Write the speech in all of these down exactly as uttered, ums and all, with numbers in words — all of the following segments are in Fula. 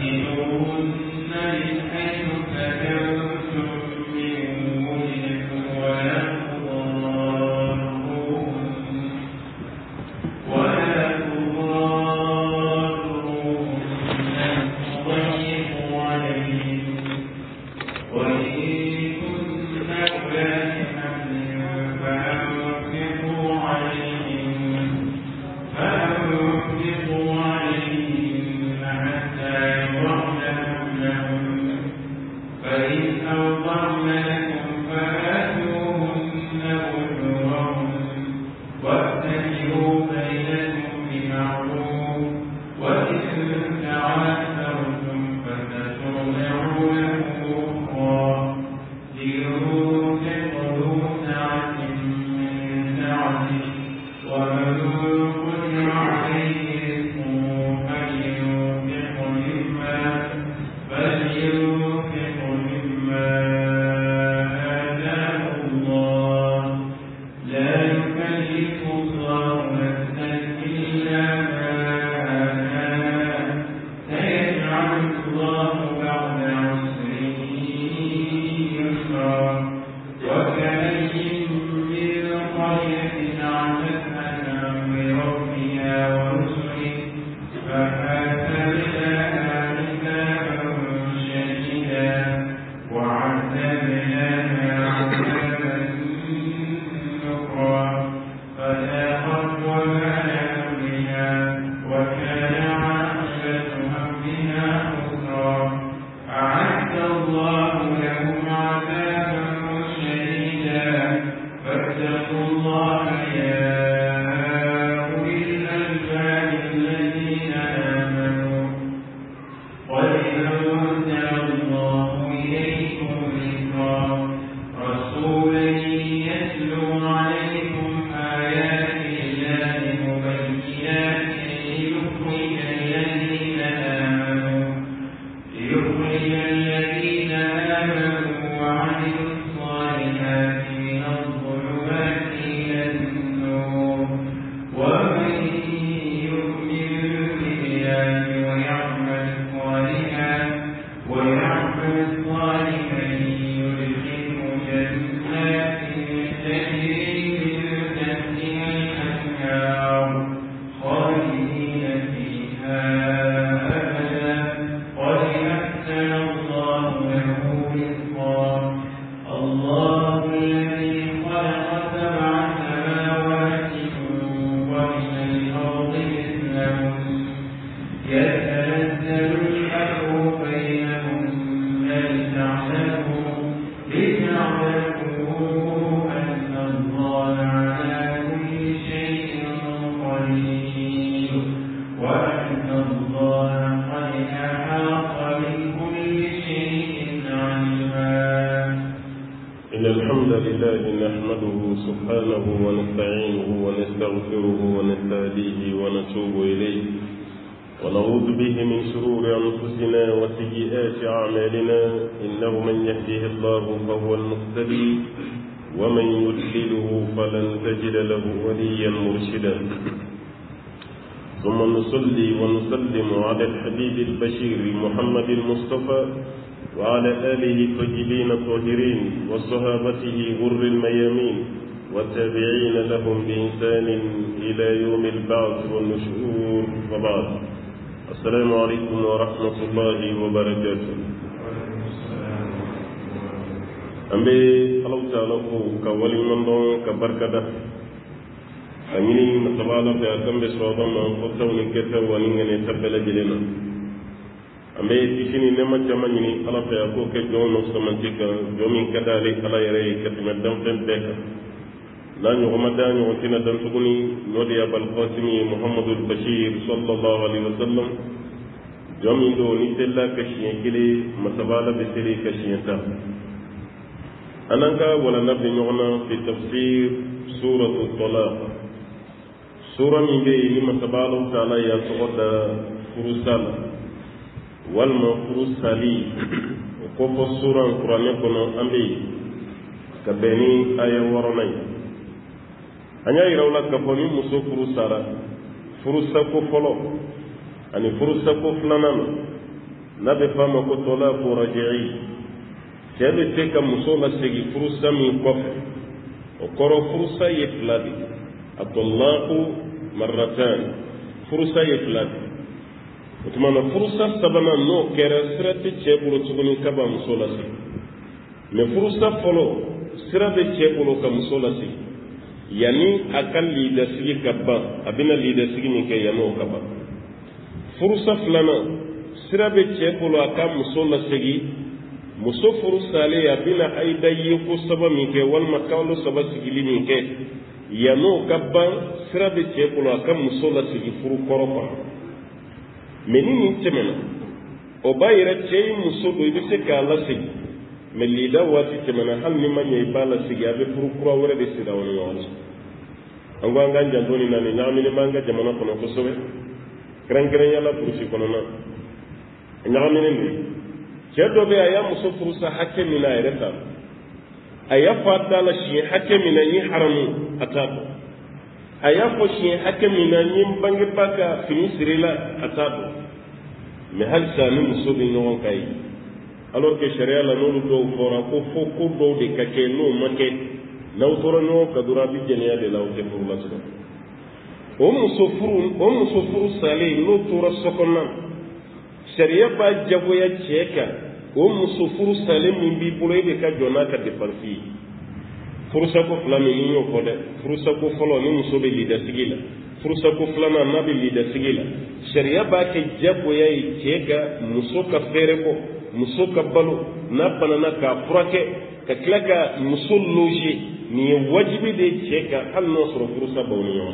ثم نصلي ونسلم على الحبيب البشير محمد المصطفى وعلى آله الطيبين الطاهرين وصحابته غر الميامين والتابعين لهم بإحسان إلى يوم البعث والنشور وبعد. السلام عليكم ورحمة الله وبركاته. أمبي الله تعالى كولي من دون كبركة amini masabala fe akambe soba ma fotaw ni keta wani ngene tabela jelena ambe tikini nema jamani ni ala fe ko ke jono samantika jomi kadale ala yare katima dam fen beka la ñu ma dañu tina dan suguni nodi abal qasimi muhammadul bashir sallallahu alaihi wasallam jomi do ni tella kashiyen kile masabala be sele kashiyen ta ananga wala nabi ñona fi tafsir suratul talaq sura min be ni masabalu taala ya soda furusal wal ma furusali ko fo sura qur'an ko no ambe ka beni aya waronay anya irawla ka fo ni muso furusara furusa ko folo ani furusa ko flanan nabe fama ko talaqu raji'i cebe te ka muso la segi furusa min kofe o koro furusa ye filadi at-talaqu marratan furusa ye filadi o tumana furusa sabana no kera sirati cebulu tuguni kaba muso la segi me furusa folo sirabe cebulu ka muso la segi yani akan lida sigi kabba abina lida sigi min ke yano kaba furusa filana sirabe cebulu aka muso la segi muso furusale abina aida yeko saba min ke walma kawlo saba sigili min ke yano kabba sirabe cebulu aka muso la segi furu koropa menini temena o bayira cey muso do ibe se ka la segi me lida wati temena hal ni manya ibala sigi abe furu kura wore de sida woni wala ango anga jandoni nani nyami ni manga jamana kono ko sobe kran kran yalla purusi kono na nyami ni ni cedo be aya muso furusa hakke mina ireta aya fata la shi hakke mina yi haramu atabo aya fo shi hakke mina yi bangi baka fini sirila atabo me hal sanu muso be nyon kai alors que sharia la nolu do fora ko fo ko do de kake no make nawtoro no kadura bi jeniya de law te pour la so o muso furu o muso furu sale no tora sokonna sharia ba jagoya cheka o muso furu sale min bi bolo be ka jona ka de parfi furusa ko flami ni yo ko de furusa ko folo ni muso be lida sigila furusa ko flama na be lida sigila sharia ba ke jagoya cheka muso ka fere ko muso ka balo na banana ka furake ka klaka muso loje ni wajibi de cheka hal no soro furusa bawni yo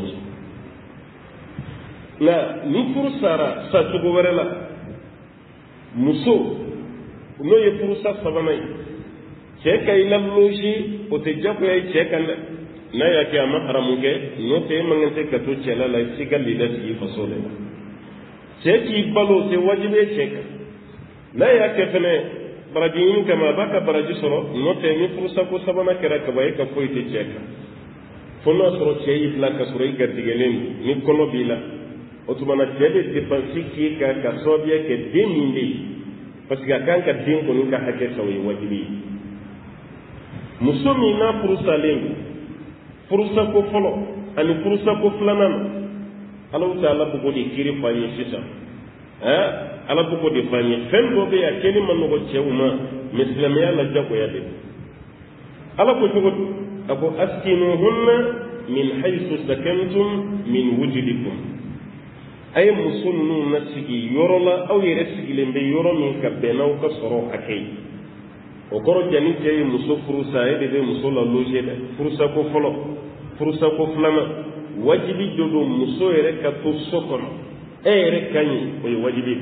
na ni furusara sa tugo werela muso no ye furusa sabanai cheka ila loje o te jago ay cheka na ya ke ama haramuke no te mangante ka to chela la sigal lida si fasole cheki balo te wajibi cheka la ya ke fene barajin kama baka baraji soro no te mi furusa ko sabana kera ka bay ka foyti cheka fono soro cheyi fla ka soro gardigelen ni kono bila otumana tebe defansi ki ka ka sobia ke demindi parce que kan ka din ko ni ka hake sawi wajibi musumi na furusa len furusa ko folo ani furusa ko flanan Allah ta'ala bugo di kiri fanyi sisa eh ala bugo di fanyi fen do be ya keni man no cewma mislamiya la jago ya de ala ko tugo ako askinuhunna min haythu sakantum min wujdikum ay musunnu nasigi yorola aw yere sigile be yoro min ka benaw ka soro akay o koro jani tay muso furusa e de muso la loje de furusa ko folo furusa ko flama wajibi jodo muso yere ka to sokono e yere kany o wajibi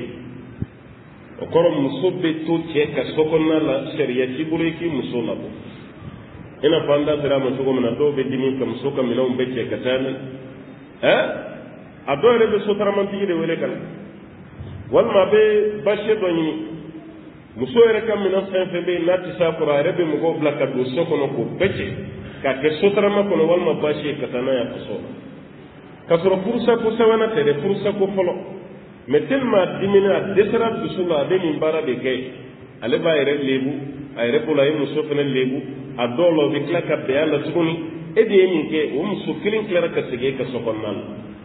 o koro muso be to che ka sokonna la sharia ci bureki muso la bo ina fanda dara mo to gomna do be dimi kam so kam law be che ka tan eh adore be so taramanti de wele kala wal ma be bashe do ni muso yere kam mina sanfe be nati sakura rebe mo go blaka do sokono ko beche ka ke so tarama ko wal ma bashe katana ya so kasoro furusa ko sawana tere furusa ko folo mais tellement dimina desara dusula de min bara de kay ale ba yere lebu ay repola yi muso fene lebu adolo de klaka be ala tuguni e de min ke o muso kilin klara ka sege ka sokonnal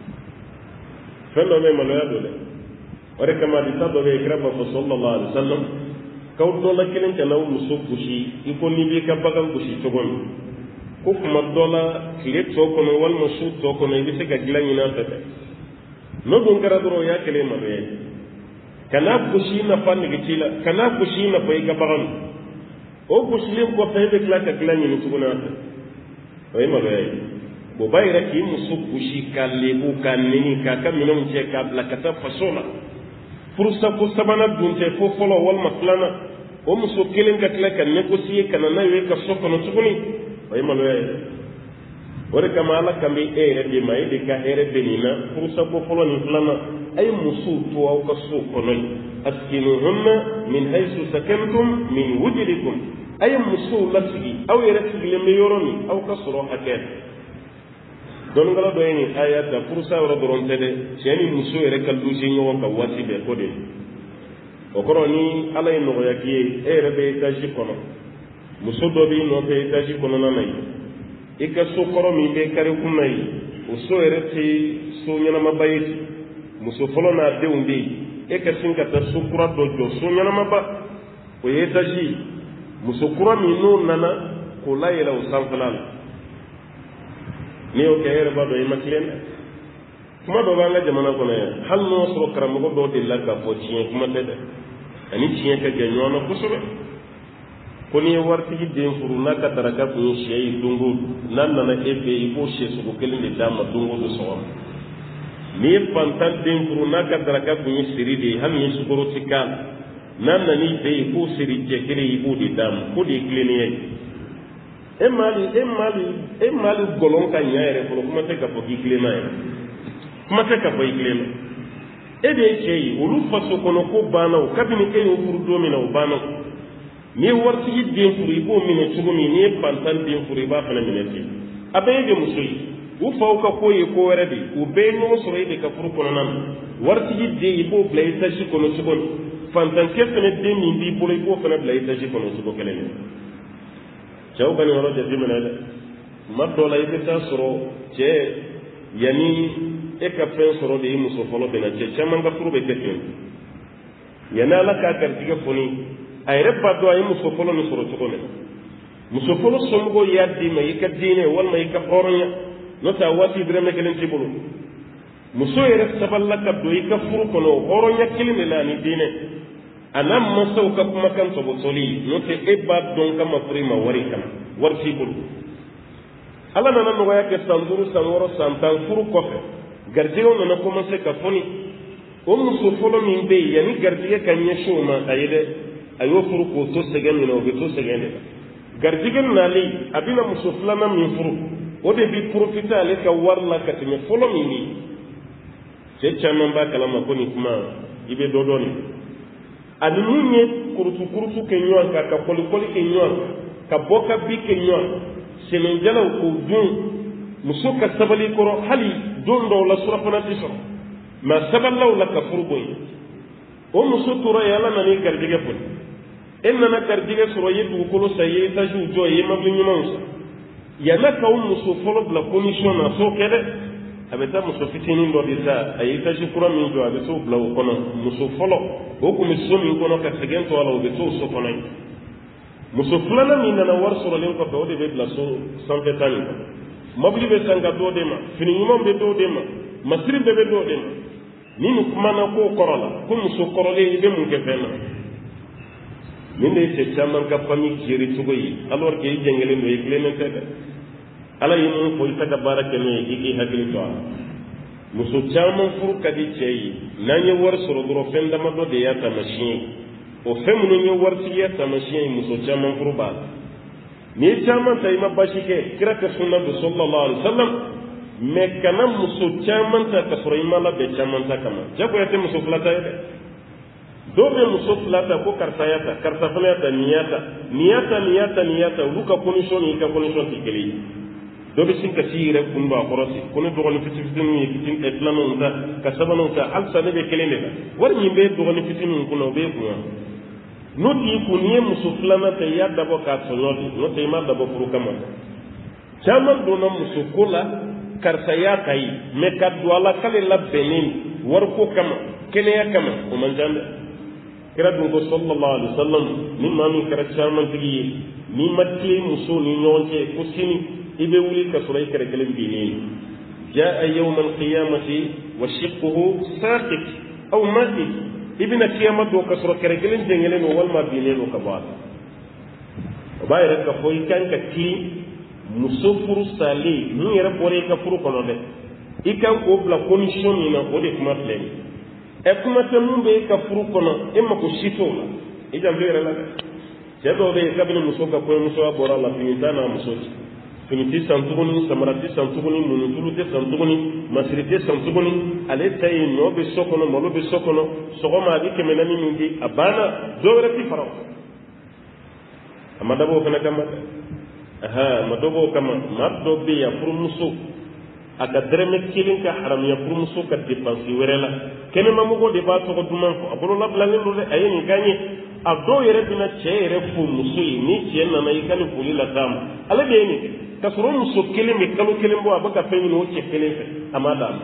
fendo me maloya dole ore kama di tado be kraba ko sallallahu alaihi wasallam kaw dola kilin kana o muso kushi iko ni be ka bagal kushi togon ko kuma dola kile to kono wal musu to kono ibi se gagila ni na tete no don gara doro ya kele mabe kana kushi na fanni gitila kana kushi na pay ga bagan o kushi lim ko tay be klaka kila ni tuguna ay mabe bo bayra ki musu kushi kalle bu kanni ka kaminom je ka blakata fasola furusa ko sabana dunte fo folo wal maklana o muso kelen ka klaka negocier kana na we ka sokono tuguni ay mabe wore kama ala kambi ere de may de ka ere benina furusa ko folo ni flana ay musu to aw ka su kono askinuhunna min haythu sakantum min wujdikum ay musu lasigi aw yere sigile me yoroni aw ka soro haket don ngala do ni ayata furusa wala doron tede seni musu yere kaldu ci nyawo ka wasi be ko de o kɔrɔ ni ala ye nɔgɔya k'i ye e yɛrɛ bɛ étage kɔnɔ muso dɔ b'i nɔfɛ étage kɔnɔna na yen i ka so kɔrɔ min bɛ kari kun na yen o so yɛrɛ tɛ so ɲɛnamaba ye ten muso fɔlɔ n'a denw bɛ yen e ka sin ka taa so kura dɔ jɔ so ɲɛnamaba o ye étage muso kura min n'o nana k'o layɛlɛ o sanfɛla la n'i y'o kɛ e yɛrɛ b'a dɔn i ma tilen dɛ kuma dɔ b'an ka jamana kɔnɔ yan hali n'o sɔrɔ karamɔgɔ dɔw delila k'a fɔ tiɲɛ kuma tɛ dɛ ani tiɲɛ ka jan ɲɔgɔn na kosɛbɛ ko n'i ye waritigi den furu n'a ka daraka kun ye sɛ ye don o don n'a nana e fɛ yen i b'o sɛ sogo kelen de d'a ma don o don sɔgɔma n'i ye fantan den furu n'a ka daraka kun ye seri de ye hali ni sukaro ti k'a la n'a nan'i fɛ yen i b'o seri cɛ kelen i b'o de d'a ma k'o de ye tilennenya ye e maali e maali e maali gɔlɔn ka ɲa yɛrɛ fɔlɔ kuma tɛ k'a fɔ k'i tilenna yɛrɛ kuma tɛ k'a fɔ i tilenna e de ye cɛ ye olu faso kɔnɔ ko banna o kabini e y'o furu don min na o banna n'i ye waritigi den furu i b'o minɛ cogo min n'i ye fantan den furu i b'a fana minɛ ten a bɛɛ ye de muso ye u faw ka ko ye ko wɛrɛ de u bɛɛ ye ɲɔgɔn sɔrɔ e de ka furu kɔnɔna na waritigi den i b'o bila étage kɔnɔ cogo min fantankɛ fana den min b'i bolo i b'o fana bila étage kɔnɔ cogo kelen de cɛw ka nin yɔrɔ jateminɛ dɛ tuma dɔ la i bɛ taa sɔrɔ cɛ yanni e ka fɛn sɔrɔ de i muso fɔlɔ bɛ na cɛ caman ka furu bɛ kɛ ten yanni ala k'a garijɛgɛ foni a yɛrɛ b'a dɔn a ye muso fɔlɔ min sɔrɔ cogo min muso fɔlɔ somɔgɔw y'a d'i ma i ka diinɛ walima i ka hɔrɔnya n'o tɛ a waati dɔrɔmɛ kelen t'i bolo muso yɛrɛ sabalila ka don i ka furu kɔnɔ hɔrɔnya kelen de la ani diinɛ a n'a mansaw ka kumakan tɔbɔtɔli n'o tɛ e b'a dɔn ka ma furu i ma wari kama wari t'i bolo ala nana nɔgɔya kɛ san duuru san wɔɔrɔ san tan furu kɔfɛ garijɛgɛw nana commencer ka fɔni o muso fɔlɔ min bɛ yen yanni garijɛgɛ ka ɲɛsin o ma a ye dɛ a y'o furu k'o to sɛgɛn min na o bɛ to sɛgɛn de la garijɛgɛ nalen a bɛna muso filanan min furu o de bi profiter ale ka wari la ka tɛmɛ fɔlɔ min ye cɛ caman b'a kalama ko nin kuma i bɛ dɔ dɔn nin ani min ye kurutu kurutu kɛ ɲɔgɔn kan ka kɔlikɔli kɛ ɲɔgɔn kan ka bɔ ka bi kɛ ɲɔgɔn kan sɛnɛjalaw k'o dun muso ka sabali kɔrɔ hali don dɔw la surafana tɛ sɔrɔ nka sabalilaw la ka furu bɔ yen o muso tora yen ala nan'i garijɛgɛ foni e nana garijɛgɛ sɔrɔ i ye dugukolo san i ye étagew jɔ i ye mobili ɲumanw san yanni k'aw muso fɔlɔ bila condition na so kɛ dɛ a bɛ taa muso fitinin dɔ de ta a ye étage kura min jɔ a bɛ t'o bila o kɔnɔ muso fɔlɔ o tun bɛ so min kɔnɔ ka sɛgɛn to a la o bɛ t'o so kɔnɔ yen muso filanan min nana wari sɔrɔlen kɔfɛ o de bɛ bila so sanfɛ ta nin kɔnɔ mobili bɛ san ka d'o de ma fini ɲuman bɛ d'o de ma masiri bɛɛ bɛ d'o de ma ni nin kumana k'o kɔrɔ la ko muso kɔrɔlen i bɛ mun kɛ fɛn na nin de ye cɛ caman ka famille géré cogo ye alors que i jɛngɛlen don i tilennen tɛ dɛ ala ye mun fɔ i tɛ ka baara kɛ n'o ye i k'i hakili to a la muso caman furu ka di cɛ ye n'an ye wari sɔrɔ dɔrɔn fɛn damadɔ de y'a taamasiyɛn ye o fɛn minnu ye waritigiya taamasiyɛn ye muso caman furu b'a la n'i ye caman ta i ma basi kɛ kira ka sunna don sallallahu alaihi wa sallam mais kana muso caman ta ka sɔrɔ i ma labɛn caman ta kama jagoya tɛ muso fila ta ye dɛ dɔw bɛ muso fila ta ko karisa y'a ta karisa fana y'a ta nin y'a ta nin y'a ta nin y'a ta nin y'a ta olu ka condition ni i ka condition tɛ kelen ye dɔ bɛ sin ka t'i yɛrɛ kun don a kɔrɔ ten ko ne dɔgɔnin fitinin fitininw ye fitinin filananw ta ka sabananw ta halisa ne bɛ kelen de la wari min bɛ dɔgɔnin fitininw kunna o b'e kun wa n'o t'i kun n'i ye muso filanan ta i y'a dabɔ k'a tɔɲɔ de n'o tɛ i m'a dabɔ furu kama caman donna muso ko la karisa y'a ta ye mɛ ka don a la k'ale labɛnnen wariko kama kɛnɛya kama o man ca dɛ kira dun ko sallallahu alaihi wa sallam ni maa min kɛra caman tigi ye n'i ma tilen musow ni ɲɔgɔn cɛ ko sini i bɛ wuli ka sɔrɔ i kɛrɛ kelen binnen jaa yawma alqiyamati wa shiqquhu saqit aw matit i bɛna kiyama don ka sɔrɔ kɛrɛ kelen jɛngɛlen don walima binnen don ka bɔ a la o b'a yɛrɛ k'a fɔ i kan ka kilen muso furu salen min yɛrɛ bɔra i ka furu kɔnɔ dɛ i kan k'o bila condition min na o de kuma filɛ nin ɛ kuma tɛ mun bɛ e ka furu kɔnɔ e mako si t'o la i janto yɛrɛ la dɛ cɛ dɔw bɛ yen kabini muso ka kɔɲɔmusoya bɔra a la fini t'a n'a muso cɛ fini tɛ san tuguni samara tɛ san tuguni munitulu tɛ san tuguni masiri tɛ san tuguni ale ta ye ɲɔ bɛ so kɔnɔ malo bɛ so kɔnɔ sɔgɔma a bɛ kɛmɛ naani min di a banna dɔ wɛrɛ tɛ fara o kan a ma dabɔ o fana kama dɛ aha a ma dabɔ o kama maa dɔ bɛ yen a furumuso aka dereme kilin ka haramiya pour muso ka dépense wɛrɛ la kɛnɛma mɔgɔ de b'a tɔgɔ duman fɔ a bolo labilalen don dɛ a ye nin gagné a dɔw yɛrɛ bɛna cɛ yɛrɛ fo muso ye ni cɛ nana i ka nin foli la d'a ma ale de ye nin kɛ ka sɔrɔ muso kelen bɛ kalo kelen bɔ a bɛ ka fɛn ɲini o cɛ kelen fɛ a ma d'a ma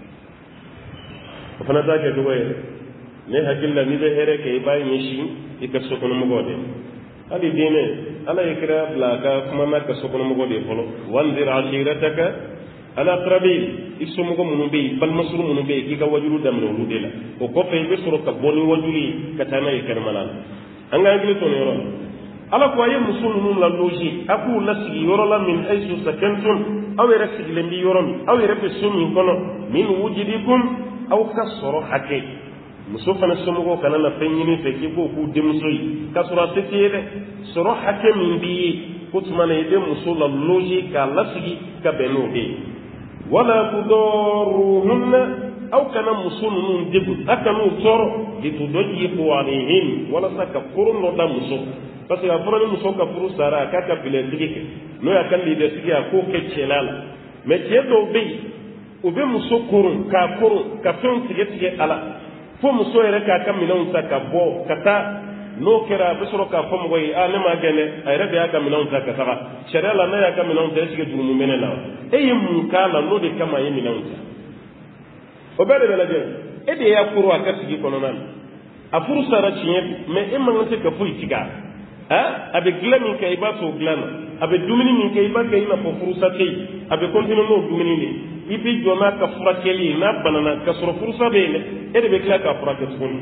o fana t'a kɛ cogo yɛrɛ ne hakili la n'i bɛ hɛrɛ kɛ i b'a ɲɛsin i ka sokɔnɔmɔgɔw de hali diinɛ ala ye kira bila a ka kuma n'a ka sokɔnɔmɔgɔw de fɔlɔ wanzir ashirataka alaqrabin i somɔgɔ minnu bɛ yen balimasuru minnu bɛ yen k'i ka wajulu daminɛ olu de la o kɔfɛ i bɛ sɔrɔ ka bɔ ni wajulu ye ka taa n'a ye kɛnɛma la an ka hakili to nin yɔrɔ la ala ko a ye muso ninnu la loger a k'u lasigi yɔrɔ la min haysu sakantum aw yɛrɛ sigilen bɛ yɔrɔ min aw yɛrɛ bɛ so min kɔnɔ min wujudikum aw ka sɔrɔ hakɛ muso fana somɔgɔw kana na fɛn ɲini fɛ k'i k'o k'u denmuso ye k'a sɔrɔ a se t'i ye dɛ sɔrɔ hakɛ min b'i ye ko tuma na i bɛ muso la loger k'a lasigi ka bɛn n'o de ye wala tudɔruhunna aw kana muso ninnu degun a kan'u tɔɔrɔ litudɔyiqu alayhin walasa ka koron dɔ da muso parce que a fɔra ni muso ka furu sara a k'a ka bilɛntigi kɛ n'o y'a ka leadertigi a k'o kɛ cɛla la mais cɛ dɔw bɛ yen u bɛ muso koron k'a koron ka fɛnw tigɛ tigɛ a la fo muso yɛrɛ k'a ka minɛnw ta ka bɔ ka taa n'o kɛra a bɛ sɔrɔ k'a fɔ mɔgɔ ye a ne m'a gɛn dɛ a yɛrɛ de y'a ka minɛnw ta ka taga sariya la n'a y'a ka minɛnw ta est-ce que jurumu bɛ ne la e ye mun k'a la n'o de kama a ye minɛnw ta o bɛɛ de bɛ lajɛ e de y'a koro a ka sigi kɔnɔna na a furu sara tiɲɛ mais e man kan tɛ ka foyi tigɛ a a bɛ dilan min kɛ i b'a to dilan na a bɛ dumuni min kɛ i b'a kɛ i n'a fɔ furusa tɛ yen a bɛ continuer n'o dumuni de i bɛ jɔ n'a ka furakɛli ye n'a banana ka sɔrɔ furusa bɛ yen dɛ e de bɛ tila k'a furakɛ tuguni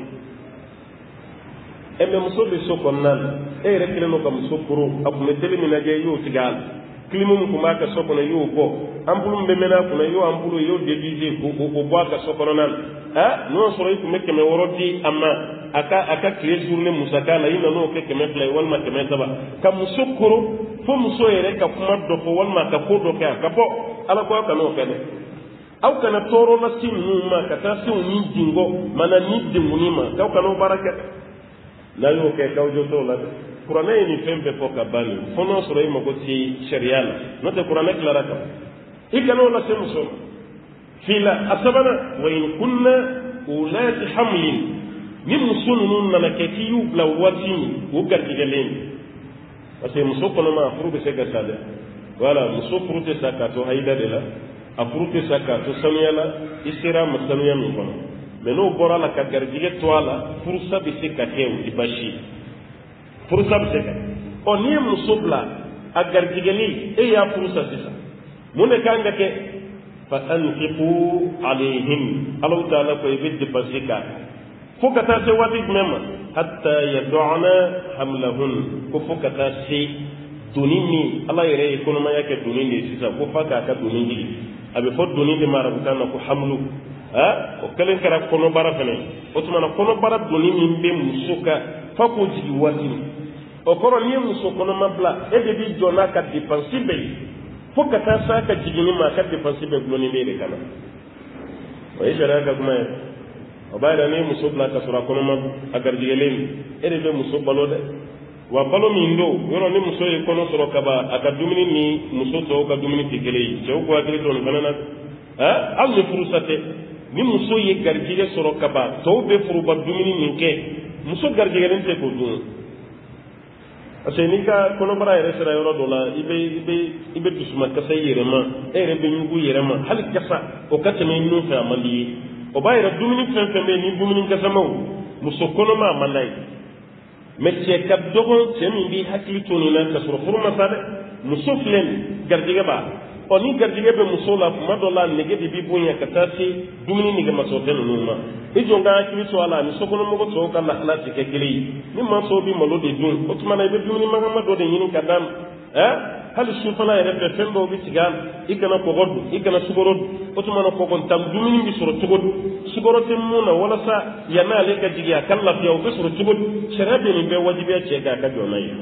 ɛ mɛ muso bɛ so kɔnɔna na e yɛrɛ kelen don ka muso koro a tun bɛ teli min lajɛ i y'o tigɛ a la kilimu min tun b'a ka so kɔnɔ i y'o bɔ anpulu min bɛ mɛnɛ a kunna i y'o anpulu i y'o dévisé k'o o bɔ a ka so kɔnɔna na a n'o y'a sɔrɔ i tun bɛ kɛmɛ wɔɔrɔ di a ma a ka a ka tile journée musaka la i nan'o kɛ kɛmɛ fila ye walima kɛmɛ saba ka muso koro fo muso yɛrɛ ka kuma dɔ fɔ walima a ka ko dɔ kɛ a ka bɔ ala ko aw kana o kɛ dɛ aw kana tɔɔrɔ lase ninnu ma ka taa se u ni dingɔ mana ni denguni ma k'aw kana o baara kɛ n'a y'o kɛ k'aw jɔ t'o la dɛ kuranɛ ye nin fɛn bɛɛ fɔ ka ban nin fo n'a sɔrɔ i mago tɛ sariya la n'o tɛ kuranɛ tilara kan i kana o lase muso ma fila a sabanan wa in kunna ulati hamlin ni muso ninnu nana kɛ k'i y'u bila waati min o garijɛgɛlen parce que muso kɔnɔma a furu bɛ se ka sa dɛ voilà muso furu tɛ sa k'a to hayida de la a furu tɛ sa k'a to sanuya la i sera a ma sanuya min kɔnɔ mais n'o bɔra la ka garijɛgɛ to a la furusa bɛ se ka kɛ o tɛ baasi ye furusa bɛ se ka ɔ n'i ye muso bila a garijɛgɛli e y'a furusa sisan mun de kan ka kɛ fa anfiqu alayhim Alahu Taala ko i bɛ dépenser k'a fo ka taa se waati jumɛn ma hatta yad'ana hamlahun ko fo ka taa se doni min ala yɛrɛ ye kɔnɔmaya kɛ doni de ye sisan ko f'a k'a ka doni jigi a bɛ fɔ doni de ma arabukan na ko hamlu ah o kɛlen kɛra kɔnɔbara fɛnɛ o tuma na kɔnɔbara doni min bɛ muso ka f'a k'o jigi waati min o kɔrɔ n'i ye muso kɔnɔma bila e de bi jɔ n'a ka dépense bɛɛ ye fo ka taa s'a ka jiginni ma a ka dépense bɛɛ gulonnen bɛ e de kana o ye sariya ka kuma ye o b'a yira n'i ye muso bila ka sɔrɔ a kɔnɔma a garijɛgɛlen e de bɛ muso balo dɛ wa balo min don yɔrɔ ni muso ye kɔnɔ sɔrɔ kaban a ka dumuni ni muso tɔw ka dumuni tɛ kelen ye cɛw ko hakili to nin fana na ah hali ni furusa tɛ ni muso ye garijɛgɛ sɔrɔ kaban tɔw bɛ foroba dumuni min kɛ muso garijɛgɛlen tɛ k'o dun parce que n'i ka kɔnɔbara yɛrɛ sera yɔrɔ dɔ la i bɛ i bɛ i bɛ dusuma kasa i yɛrɛ ma e yɛrɛ bɛ ɲugu i yɛrɛ ma hali kasa o ka tɛmɛ nun fɛ a man di ye o b'a yɛrɛ dumuni fɛn fɛn bɛ yen ni dumuni kasamaw muso kɔnɔma a man d'a ye mais cɛ ka dɔgɔn cɛ min b'i hakili to nin na ka sɔrɔ furu ma sa dɛ muso filɛ nin garijɛgɛ b'a ɔ ni garijɛgɛ bɛ muso la tuma dɔ la nege de b'i bonya ka taa se dumuni nɛgɛmasɔrɔtɛ ninnu ma i jɔ n ka hakili to a la ani sokɔnɔmɔgɔ tɔw ka lahala tɛ kɛ kelen ye ni mansaw bɛ malo de dun o tuma na i bɛ dumuni magama dɔ de ɲini ka d'a ma ɛ hali sufana yɛrɛ fɛ fɛn dɔw bɛ tigɛ a la i kana kɔgɔ dun i kana sukaro dun o tuma na kɔgɔntan dumuni bɛ sɔrɔ cogo di sukaro tɛ mun na walasa yan'ale ka jigin a ka lafiya o bɛ sɔrɔ cogo di sariya bɛ nin bɛɛ wajibiya cɛ k'a ka jɔn n'a ye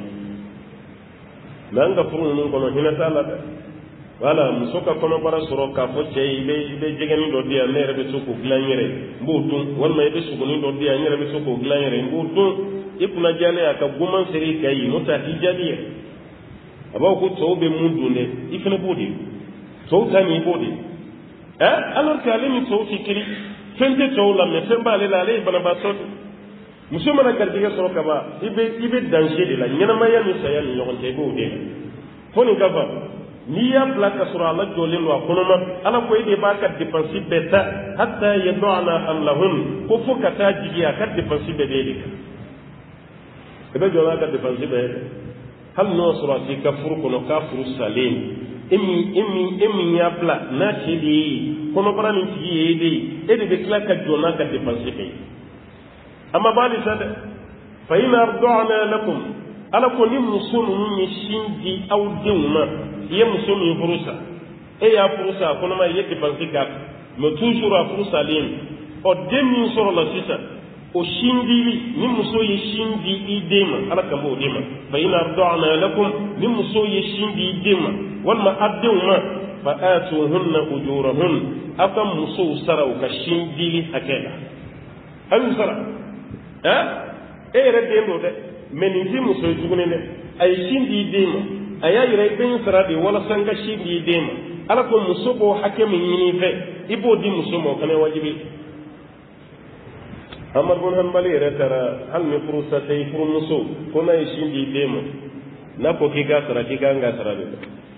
mais an ka furu ninnu kɔnɔ hinɛ t'a la dɛ wala muso ka kɔnɔbara sɔrɔ k'a fɔ cɛ i bɛ i bɛ jɛgɛni dɔ di yan ne yɛrɛ bɛ se k'o dilan n yɛrɛ n b'o dun walima i bɛ sogonin dɔ di yan n yɛrɛ bɛ se k'o dilan n yɛrɛ n b'o dun i kunna jalen a ka goman seri i kan ye n'o tɛ a t'i jaabi yɛrɛ a b'a fɔ ko tɔw bɛ mun dun dɛ i fana b'o de tɔw ta nin i b'o de eh alors que ale ni to fikiri fente to la me femba ale la ale bana ba so muso mana gardiga soro kaba ibe ibe danger de la nyana maya ni saya ni yon te bo de foni kafa ni ya plaka sura ala jole lo akonoma ala ko ide ba ka dépenser beta hatta yad'ana amlahun ko fo kata jigiya ka dépenser be de de ebe jola ka dépenser be hal no sura ti ka furu kono ka furu salim emi emi emi ya pla na chidi kono bara ni ti ede ede be kla ka jona ka dépenser be amma bali sada fa in arda'na lakum ala ko ni musunu ni shinji aw dewma ye musunu furusa e ya furusa kono ma ye dépenser ka me toujours a furusa lim o demi soro la sisa o shindi ni muso ye shindi idema ala kambo idema fa in arda'na lakum ni muso ye shindi idema wal ma adewma fa atuhunna ujurahun aka muso sara ka shindi hakela ayu sara eh e re dendo de menindi muso jugune de ay shindi idema aya yire ben sara de wala sanga shindi idema ala ko muso bo hakemi ni fe ibo di muso mo kana wajibi Amar bin Hanbali tara hal mi furusa tay furu muso ko na shindi demo na ko ki ga sara ki ga nga sara de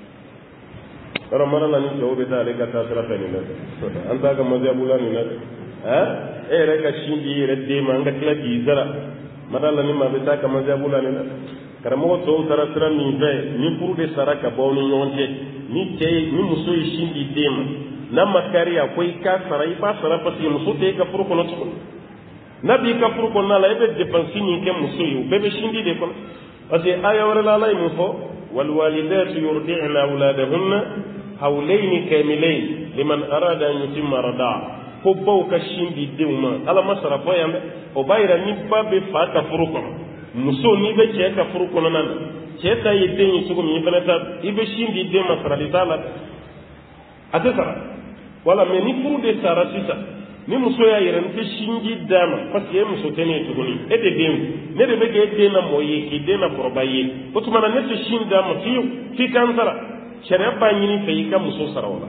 ara marana ni jobe ta le ga ta sara pe ni na an ta ga maza bulani na ha e re ka shindi re demo anga kila di zara madalla ni ma be ta ka maza bulani na karamo to tara sara ni ve ni furu de sara ka bo ni yonte ni te ni muso shindi demo na makari akwai ka sara ifa sara pati muso te ka furu ko no nabi ka furu ko nala ebe dépenser ni ke muso yu bebe shindi de ko parce que aya wala la lay mu fo wal walidatu yurdi'na auladahunna hawlayn kamilayn liman arada an yutimma radaa ko baw ka shindi dewma ala masara fo yambe o bayra ni babe fa ka furu ko muso ni be che ka furu ko nan che ta yidde ni sugo mi benata ibe shindi de masara di sala atesara wala me ni furu de sara sisa ni muso ya yɛrɛ nti sinji dama parce que e muso tɛ ne tuguni e de den ne de bɛ kɛ e den na mɔ ye k'i den na kɔrɔba ye o tuma na ne tɛ sin dama fiyewu f'i kan sara sariya b'a ɲini fɛ i ka muso sara o la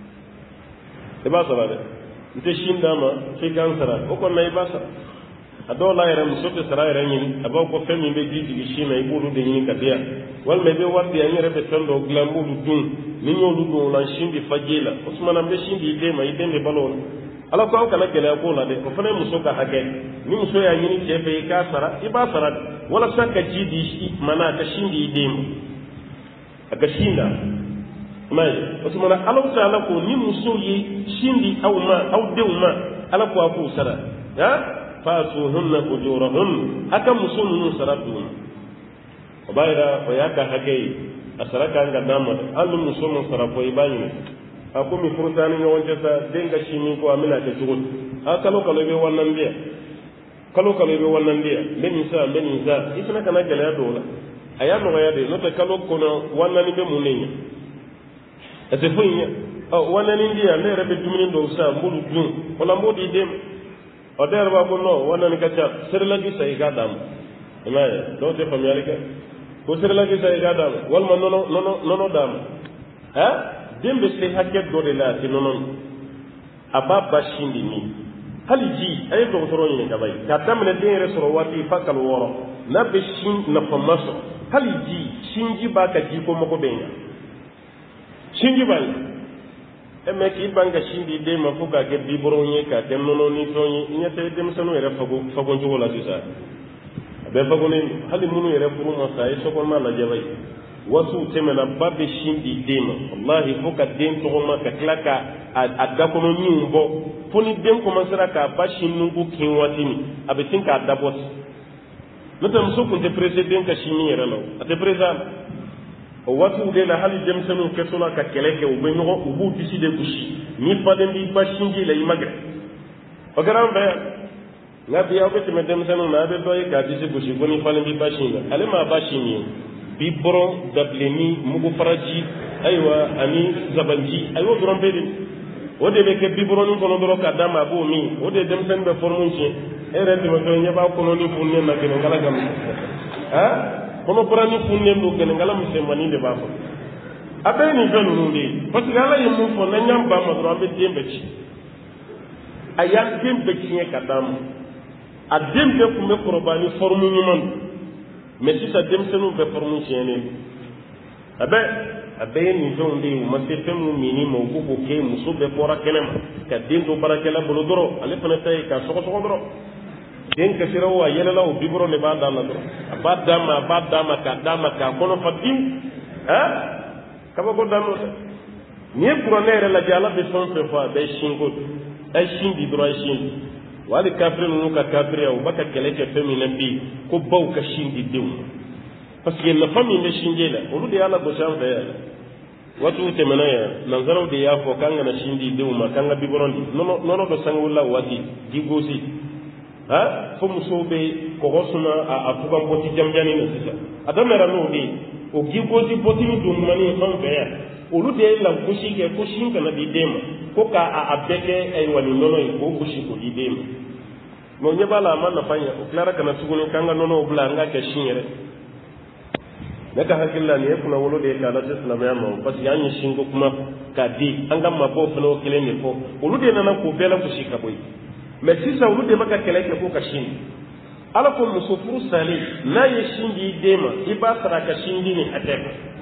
i b'a sara dɛ n tɛ sin dama f'i kan sara o kɔni na i b'a sara a dɔw la yɛrɛ muso tɛ sara yɛrɛ ɲini a b'a fɔ fɛn min bɛ ji jigi sin na i b'olu de ɲini ka di yan walima i bɛ wari di yan n yɛrɛ bɛ fɛn dɔw dilan n b'olu dun ni n y'olu dun o la sin bɛ fa je la o tuma na n bɛ sin di i den ma i den bɛ balo o la ala ko aw kana gɛlɛya ko la dɛ o fana ye muso ka hakɛ ni muso y'a ɲini cɛ fɛ i k'a sara i b'a sara walasa ka ji di mana a ka sin di i den ma a ka sin da i m'a ye o tuma na ala ta ala ko ni muso ye sin di aw ma aw denw ma ala ko a k'u sara ha fa'atuhunna ujurahun a ka muso ninnu sara d'u ma o b'a yira o y'a ka hakɛ ye a sara kan ka d'a ma hali ni muso min sara fɔ i b'a ɲini a ko mi furuta ni ɲɔgɔn cɛ sa den ka si min ko a bɛna kɛ cogo di a kalo kalo i bɛ wannan di yan kalo kalo i bɛ wannan di yan n bɛ nin sa n bɛ nin sa i fana kana gɛlɛya don o la a y'a nɔgɔya de n'o tɛ kalo kɔnɔ wannan bɛ mun de ɲɛ a tɛ foyi ɲɛ ɔ wannan di yan ne yɛrɛ bɛ dumuni dɔw sa n b'olu dun o la n b'o di den ma ɔ den yɛrɛ b'a fɔ non wannan ka ca serelaki sa i k'a d'a ma i m'a ye dɔw tɛ faamuyali kɛ ko serelaki sa i k'a d'a ma walima nɔnɔ nɔnɔ nɔnɔ d'a ma ha den bɛ se hakɛ dɔ de la a tɛ nɔnɔ min a b'a ba sin de min hali ji a ye dɔgɔtɔrɔ ɲini kaba ye k'a daminɛ den yɛrɛ sɔrɔ waati fa kalo wɔɔrɔ n'a bɛ sin nafama sɔrɔ hali ji sinji b'a ka ji ko mago bɛ ɲa sinji b'a ɲa e mɛ k'i ban ka sin di den ma fo k'a kɛ bibɔrɔn ye k'a kɛ nɔnɔ ni fɛnw ye i ɲɛ tɛ denmisɛnninw yɛrɛ fago fagon cogo la sisan a bɛɛ fagonnen hali minnu yɛrɛ furu ma sa a ye sokɔnɔna lajɛ ba ye wasu tɛmɛna ba bɛ sin di den ma walahi fo ka den tɔgɔma ka tila ka a dakɔnɔninw bɔ fo ni den commencera k'a ba sin nugu kin waati min a bɛ sin k'a dabɔ ten n'o tɛ muso tun tɛ perese den ka sin min yɛrɛ la a tɛ perese a la o waatiw de la hali denmisɛnninw kɛtɔ la ka kɛlɛ kɛ u bɛ ɲɔgɔn u b'u disi de gosi ni faden b'i ba sinji la i ma gɛrɛ o kɛra an fɛ yan nka bi aw bɛ tɛmɛ denmisɛnninw na a bɛ dɔ ye k'a disi gosi ko ni faden b'i ba sin la ale m'a ba sin ye bibɔrɔn dabileni mugu faraji ayiwa ani zabanji a y'o dɔrɔn bɛɛ de o de bɛ kɛ bibɔrɔnin kɔnɔ dɔrɔn k'a d'a ma a b'o min o de ye denmisɛnnin bɛ fɔrɔmu tiɲɛ e yɛrɛ tɛmɛtɔ ɲɛ b'a kɔnɔni fununen na gɛnɛnkala kan ha kɔnɔbara ni fununen don gɛnɛnkala misɛnmanin de b'a fɔ abe ni fɛn ninnu de ye parce que ala ye mun fɔ n'an y'an ba ma dɔrɔn an bɛ den bɛɛ ci a y'an den bɛɛ tiɲɛ ka d'a ma a den bɛɛ tun bɛ kɔrɔbaya ni fɔrmu ɲuman don mais sisan denmisɛnninw bɛɛ fɔrmu tiɲɛnen don a bɛ a bɛɛ ye nin fɛnw de ye u ma se fɛn minnu minni ma u b'o k'o kɛ muso bɛɛ bɔra kɛnɛ ma ka den to baarakɛla bolo dɔrɔn ale fana ta ye ka sɔgɔsɔgɔ dɔrɔn den kasira o a yɛlɛla o bibɔrɔ de b'a d'a la dɔrɔn a b'a d'a ma a b'a d'a ma k'a d'a ma k'a kɔnɔ fa diw han kabako dan n'o dɛ n'i ye kuranɛ yɛrɛ lajɛ ala bɛ fɛn o fɛn fɔ a bɛɛ ye sinko de a ye sin di dɔrɔn a ye sin di wa hali kafiri ninnu ka kafiriya u b'a ka kɛlɛ kɛ fɛn min na bi ko baw ka sin di denw ma parce que nafa min bɛ sinji la olu de y'a lagosi an fɛ yan waatiw tɛmɛna yan nanzaraw de y'a fɔ k'an kana sin di denw ma k'an ka bibɔrɔn di nɔnɔ nɔnɔ dɔ sange wulila o waati ji gosi ha fo musow bɛ kɔgɔ suma a a fugan bɔti janjani na sisan a daminɛra n'o de ye o ji gosi bɔti ni donkumani ye an fɛ yan olu de ye lagosi kɛ ko sin kana di den ma ko k'a a bɛɛ kɛ ayiwa nin nɔnɔ ye k'o gosi k'o di den ma mɛ o ɲɛ b'a la a ma nafa ɲɛ o tilara kana tuguni k'an ka nɔnɔw bila an k'a kɛ sin yɛrɛ ne ka hakili la nin ye kunna wolo de ye k'a lase silamɛya ma parce que an ye sinko kuma k'a di an ka mabɔw fana o kelen de fɔ olu de nana k'o bɛɛ lagosi ka bɔ yen mais sisan olu de bɛ ka kɛlɛ kɛ ko ka sin ala ko muso furu salen n'a ye sin di i den ma i b'a sara a ka sin di ni hakɛ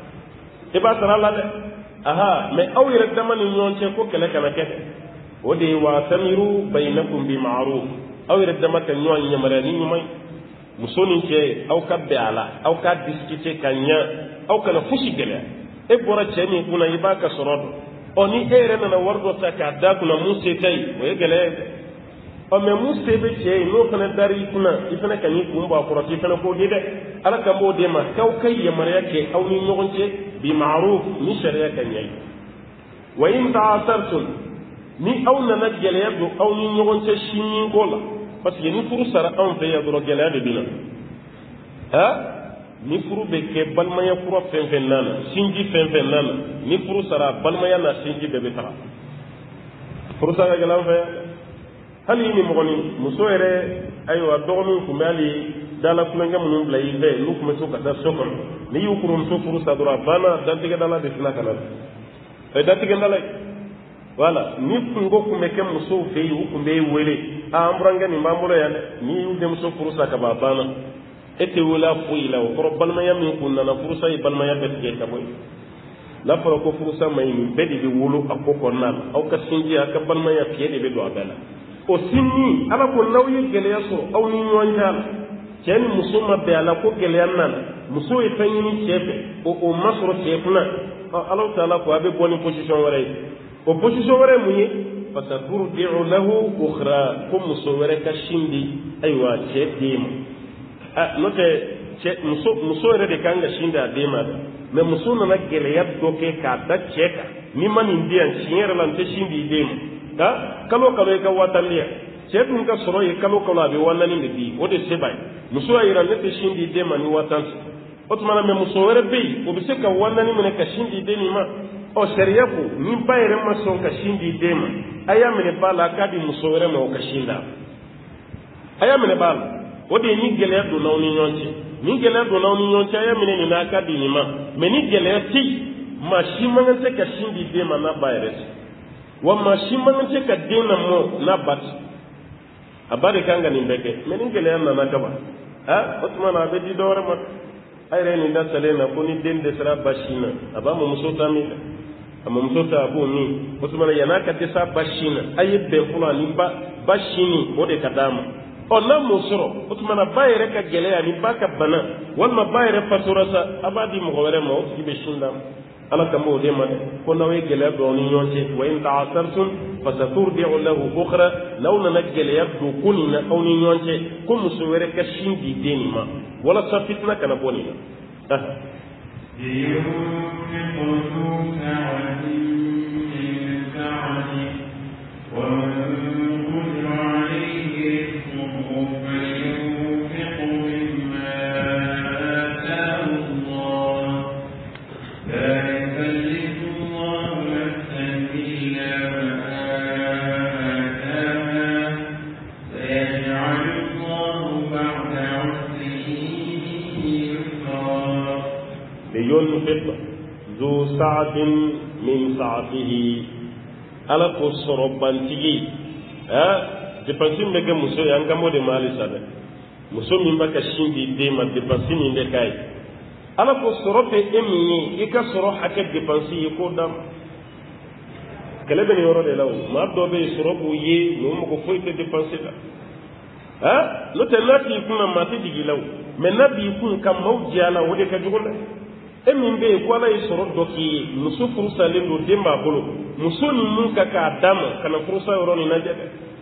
i b'a sara a la dɛ aha mais aw yɛrɛ dama ni ɲɔgɔn cɛ ko kɛlɛ kana kɛ o de ye wa tamiru bayinakum bi ma'ruf aw yɛrɛ dama ka ɲɔgɔn yamaruya ni ɲuman ye muso ni cɛ aw ka bɛn a la aw ka discuter ka ɲa aw kana fosi gɛlɛya e bɔra cɛ min kunna i b'a ka sɔrɔ dɔn ɔ ni e yɛrɛ nana wari dɔ ta k'a da kunna mun se tɛ ye o ye gɛlɛya ye ɔ mɛ mun se bɛ cɛ ye n'o fana dar'i kunna i fana ka n'i kun bɔ a kɔrɔ k'i fana k'o di dɛ ala ka b'o de ma k'aw ka yamaruya kɛ aw ni ɲɔgɔn cɛ bi ma'ruf ni sariya ka ɲɛ ye wa in ta'asartum ni aw nana gɛlɛya don aw ni ɲɔgɔn cɛ sinɲinko la parce que ni furu sara anw fɛ yan dɔrɔn gɛlɛya de bɛ na ha ni furu bɛ kɛ balimaya kura fɛn fɛn nana sinji fɛn fɛn nana ni furu sara balimaya na sinji bɛɛ bɛ taga furu sara ka gɛlɛn an fɛ yan hali ni mɔgɔnin muso yɛrɛ ayiwa dɔgɔninw tun bɛ hali dala kulonkɛ minnu bila i fɛ n'u tun bɛ to ka taa so kɔnɔ n'i y'u kɔrɔmuso furu sa dɔrɔn a banna dantigɛdala de tɛna ka na o ye dantigɛdala ye wala ni kungo tun bɛ kɛ musow fɛ yen u tun bɛ wele a an burankɛ nin b'an bolo yan dɛ n'i y'u denmuso furu sa ka ban a banna e tɛ wele a foyi la o kɔrɔ balimaya min kun nana furusa ye balimaya bɛɛ tigɛ ka bɔ yen n'a fɔra ko furusa ma ɲi nin bɛɛ de bɛ wolo a ko kɔnɔna la aw ka sinji a ka balimaya fiɲɛ de bɛ don a bɛɛ la o sinji ala ko n'aw ye gɛlɛya sɔrɔ aw ni ɲɔgɔn cɛ la cɛ ni muso ma bɛn a la ko gɛlɛya nana muso ye fɛn ɲini cɛ fɛ o o ma sɔrɔ cɛ kunna ɔ ala taala ko a bɛ bɔ ni position wɛrɛ ye o position wɛrɛ mun ye fasaturdi'u lahu ukhra ko muso wɛrɛ ka sin di ayiwa cɛ den ma a n'o tɛ cɛ muso muso yɛrɛ de kan ka sin di a den ma dɛ mais muso nana gɛlɛya dɔ kɛ k'a da cɛ kan n'i ma nin di yan tiɲɛ yɛrɛ la n tɛ sin di i den ma ha kalo kalo i ka waa tan di yan cɛ dun ka sɔrɔ ye kalo kalo a bɛ waa naani de di o de se b'a ye muso y'a yira ne tɛ sin di i den ma ni waa tan o tuma na mais muso wɛrɛ bɛ yen o bɛ se ka waa naani minɛ ka sin di i den nin ma ɔ sariya ko ni ba yɛrɛ ma sɔn ka sin di den ma a y'a minɛ ba la a k'a di muso wɛrɛ ma o ka sin da a y'a minɛ ba la o de ye ni gɛlɛya donna aw ni ɲɔgɔn cɛ ni gɛlɛya donna aw ni ɲɔgɔn cɛ a y'a minɛ nin na a k'a di nin ma mɛ ni gɛlɛya tɛ yen maa si man kan tɛ ka sin di den ma n'a ba yɛrɛ tɛ wa maa si man kan tɛ ka den lamɔ n'a ba tɛ a ba de kan ka nin bɛɛ kɛ mɛ ni gɛlɛya nana kaban a o tuma na a bɛ di dɔ wɛrɛ ma a yɛrɛ nin da salen na ko ni den dɛsɛra ba sin na a b'a mamuso ta min dɛ a mamuso ta a b'o min o tuma na yan'a ka dɛsɛ a ba sin na a ye bɛn fɔlɔ ani ba ba sini o de ka d'a ma ɔ n'a m'o sɔrɔ o tuma na ba yɛrɛ ka gɛlɛya ani ba ka bana walima ba yɛrɛ fatura sa a b'a di mɔgɔ wɛrɛ ma o tigi bɛ sin d'a ma ala kan b'o de ma dɛ ko n'aw ye gɛlɛya don aw ni ɲɔgɔn cɛ wa in ta'asartum fasaturdi'u lahu ukhra n'aw nana gɛlɛya don ko nin na aw ni ɲɔgɔn cɛ ko muso wɛrɛ ka sin di den nin ma walasa fitina kana bɔ nin na ينفق ذو سعة sa'atin min sa'atihi ala ko soro bantigi ha dépense me ga muso ya ngamo de mali sada muso min baka shindi de ma dépense ni de kai ala ko soro pe emi ika soro hakat dépense yi ko dam kala be yoro de law ma do be soro bu yi no mo ko foy te dépense da ha no te lati kuma ma te digi law mais nabi kun kam mawjala wode ka jugol e min be ko ala soro doki muso furusa le do demba bolo muso ni mun ka ka dama kana furusa yoro ni naje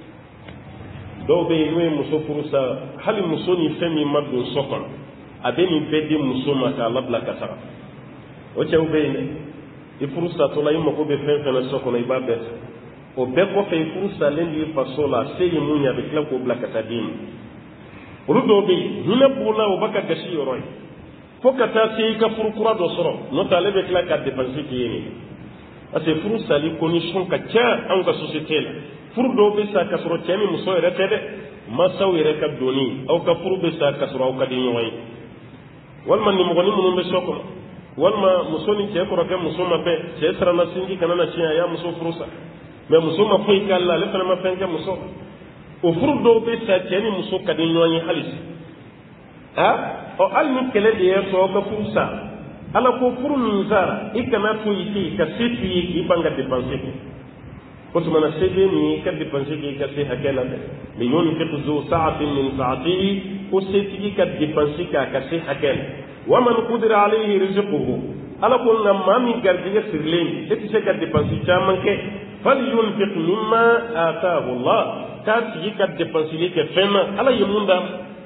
do be no muso furusa hali muso ni femi mabdo sokon abeni bedde muso ma ka labla ka sara o cew be ne e furusa to la yimo ko be fen fen sokon e babbe o be ko fe furusa lendi fasola sey munya be kla ko blaka tadim rudo be hina bula o baka gashi yoro fokata sey ka furukura do soro no tale be kla ka dépenser ki yeni ase furusa li condition ka tia an ka société la furu do be sa ka soro tiami muso ere tede masaw ere ka doni aw ka furu be sa ka soro aw ka di nyoy wal man ni mo goni mun be soko wal ma muso ni ke ko roke muso ma be se sara na singi kana na tia ya muso furusa mais muso ma foy kala le fana ma fenke muso o furu do be sa tiami muso ka di nyoy halis ha o alni kele de so ka furusa ala ko furu min zara ikana to yiti ka setu yi banga dépenser ko to mana sebe ni ka dépenser ki ka se hakela de yon fiqh zu sa'atin min sa'atihi ko setu ka dépenser ka ka se hakela wa man qudira alayhi rizquhu ala ko na mami gardiga sirlen de se ka dépenser ta manke fal yunfiq mimma ataahu Allah ta ti ka dépenser ke fena ala yimunda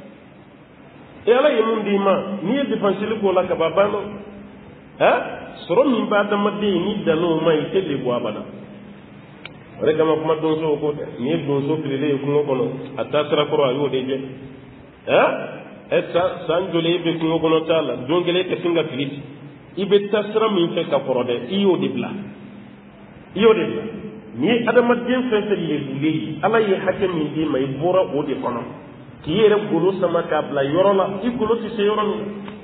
e ala yimundi ma ni dépenser ko la ka babano ha soro min ba da madde ni da no mai te de bo abada re kama kuma don so ko ni don so pilele ko ngono atasra ko ayo de je ha etta sanjole be ko ngono tala dongele te singa filiti ibe tasra min fe ka korode iyo de bla iyo de bla ni adama den fe fe le bule ala yi hakem min di mai bora o de kono ki yere golo sama ka bla yorola i golo ti se yorola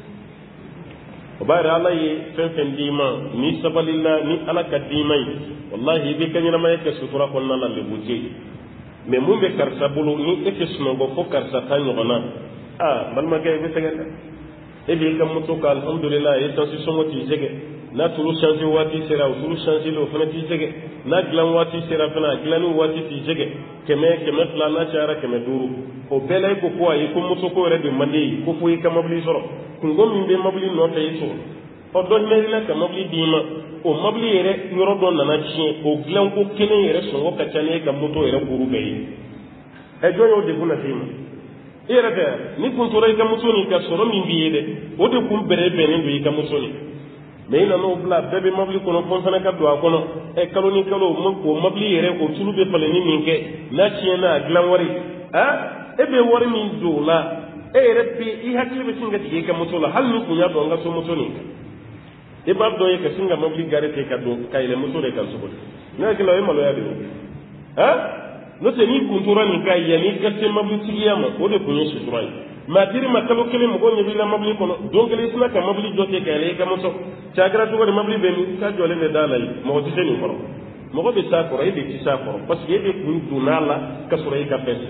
o bayra ala ye fen fen dima ni sabalilla ni ala ka dimay wallahi be kanyina may ke sutura ko nana le buje mais mum be karsa bulu ni ete suno go fo karsa tan yona ah bal ma kay be tegata e be kam muto ka alhamdulillah e tan si somo ti jege na tulu change wati sera tulu change lo fana ti jege na glan wati sera fana glan wati ti jege keme keme fla na chara keme duru o belay ko ko ay ko muto ko rebe mande ko fu ka mabli soro kungo min be mabli no tay so o don ne la ka mabli dima o mabli yere yoro don nana chi o glan ko kene yere so ko kachane ka muto yere buru gay e joyo de buna dima yere de ni kun toray ka muto ni ka soro min bi yede o de kum bere bere ndo ka muto ni mais ina no bla bebe mabli kono fon fana ka do akono e kalo ni kalo mo ko mabli yere o tulu be pale ni minke na chi na glan wari ha e be wari min do la e rabbi i hakki be singa dige ka muto la hal ni kunya do nga so muto ni e bab do e ka singa mabli gare te ka do kayle muto le ka so ko na ki lo e malo ya do ha no te ni kuntura ni kay ya ni ka te mabli tigiyama o de kunyo suturai ma diri ma kalo kele mo gonye bi la mabli kono donc le isna ka mabli jote ka le ka muto chagra to de mabli be mi ka jole ne dalay mo ti teni ko mo ko be sa ko re be ti sa ko parce que be kun dunala ka surai ka pes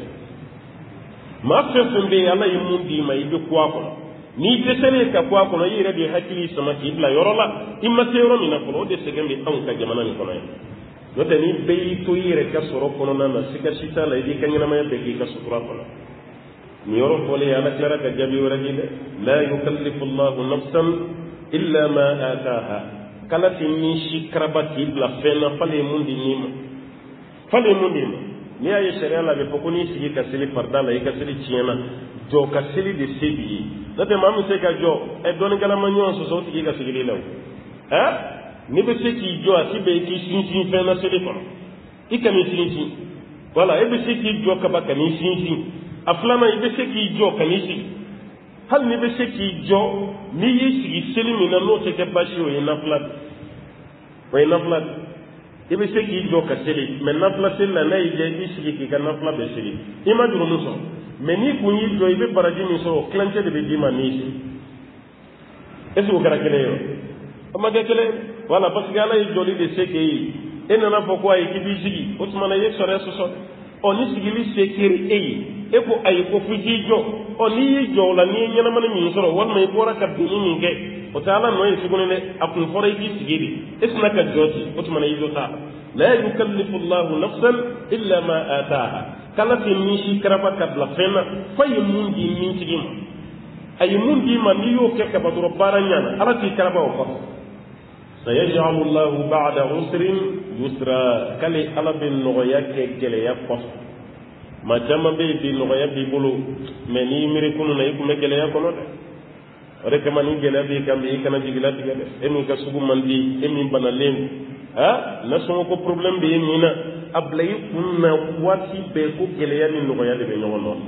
ma fefin be ala yimundi ma ibe kwa ko ni de sene ka kwa ko yi rebe hakili sama ki bla yorola imma sero mi na ko de segembe an ka jamana ni kono no te ni be to yire ka soro kono na na sika sita la idi kanyina ma be ki ka sutura kono ni yoro fole ala klara ka jabi waraji de la yukallifu Allah nafsan illa ma ataaha kala tinni shikrabati bla fena fale mundi nima fale mundi nima ni aye sharia la be pokoni sigi ka sili pardala e ka sili tiena jo ka sili de sebi date mamu se ka jo e don gala manyo so so tigi ka sigi law ha ni be se ki jo asibe ki sin sin fe na sili ko ikami sin sin wala e be se ki jo ka ba kami sin sin aflama e be se ki jo kami sin hal ni be se ki jo ni yi sigi sili mi na no te ke bashi o ina flat o ina flat ibe se ki jo ka seli mais nafla sel la nay je bi sigi ki ka nafla be seli ima duru muso mais ni ku yi jo ibe baraji mi so clanche de be dima ni est ce que kara kele yo ama ke kele wala parce que ala ye joli de se ke ye e nana fɔ ko ayi k'i b'i sigi o tuma na i ye sɔrɔ sɔsɔ ɔ ni sigili se kɛra e ye e ko ayi ko f'i k'i jɔ ɔ n'i y'i jɔ o la n'i ye ɲɛnamani min sɔrɔ walima i bɔra ka binni min kɛ o tɛ ala nɔ ye tuguni dɛ a kun fɔra i k'i sigi de e tɛna ka jɔ ten o tuma na i jɔ t'a la la yukallifu llahu nafsan illa ma ataaha kala tɛ min si karaba ka bila fɛn na fo a ye mun di min tigi ma a ye mun di ma n'i y'o kɛ kaba dɔrɔn baara ɲana ala t'i karaba o kɔfɛ sayaj'alu llahu ba'da usrin yusra kale ala bɛ nɔgɔya kɛ gɛlɛya kɔfɛ maa caman bɛ yen bi nɔgɔya b'i bolo mɛ n'i miiri kunun na i tun bɛ gɛlɛya kɔnɔ dɛ o de kama ni gɛlɛya b'i kan bi i kana jigila tigɛ dɛ e min ka sugu man di e min banalen don ah nasɔngɔ ko problème bɛ e min na a bila i kun na waati bɛɛ ko gɛlɛya ni nɔgɔya de bɛ ɲɔgɔn nɔ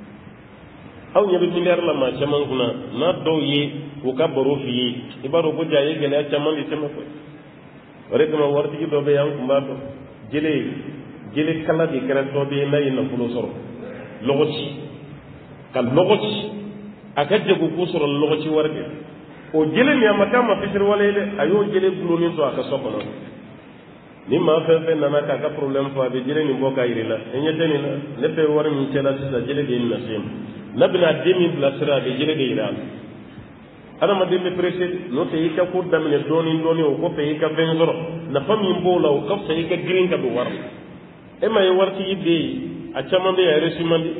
aw ɲɛ bɛ miliyari la maa caman kunna n'a dɔw ye u ka baro f'i ye i b'a dɔn ko jaa ye gɛlɛya caman de tɛmɛ koyi o de kama waritigi dɔ bɛ yen an kun b'a dɔn jele jele kala de kɛra dɔ bɛ yen n'a ye nafolo sɔrɔ lɔgɔci ka lɔgɔci a ka jago ko sɔrɔ lɔgɔci wari de o jele min a ma k'a ma fisiri wale ye dɛ a y'o jele gulonnen to a ka so kɔnɔ ni maa fɛn fɛn nana k'a ka problème fɔ a bɛ jele nin bɔ k'a yiri la e ɲɛ tɛ nin na ne fɛ wari min cɛla sisan jele de ye nin lase ma n'a bɛna den min bilasira a bɛ jele de yira a la adamaden bɛ pressé n'o tɛ i ka ko daminɛ dɔɔnin dɔɔnin o kɔfɛ i ka fɛn sɔrɔ nafa min b'o la o ka fisa i ka girin ka don wari la e ma ye waritigi bɛ yen a caman bɛ yen a yɛrɛ si man di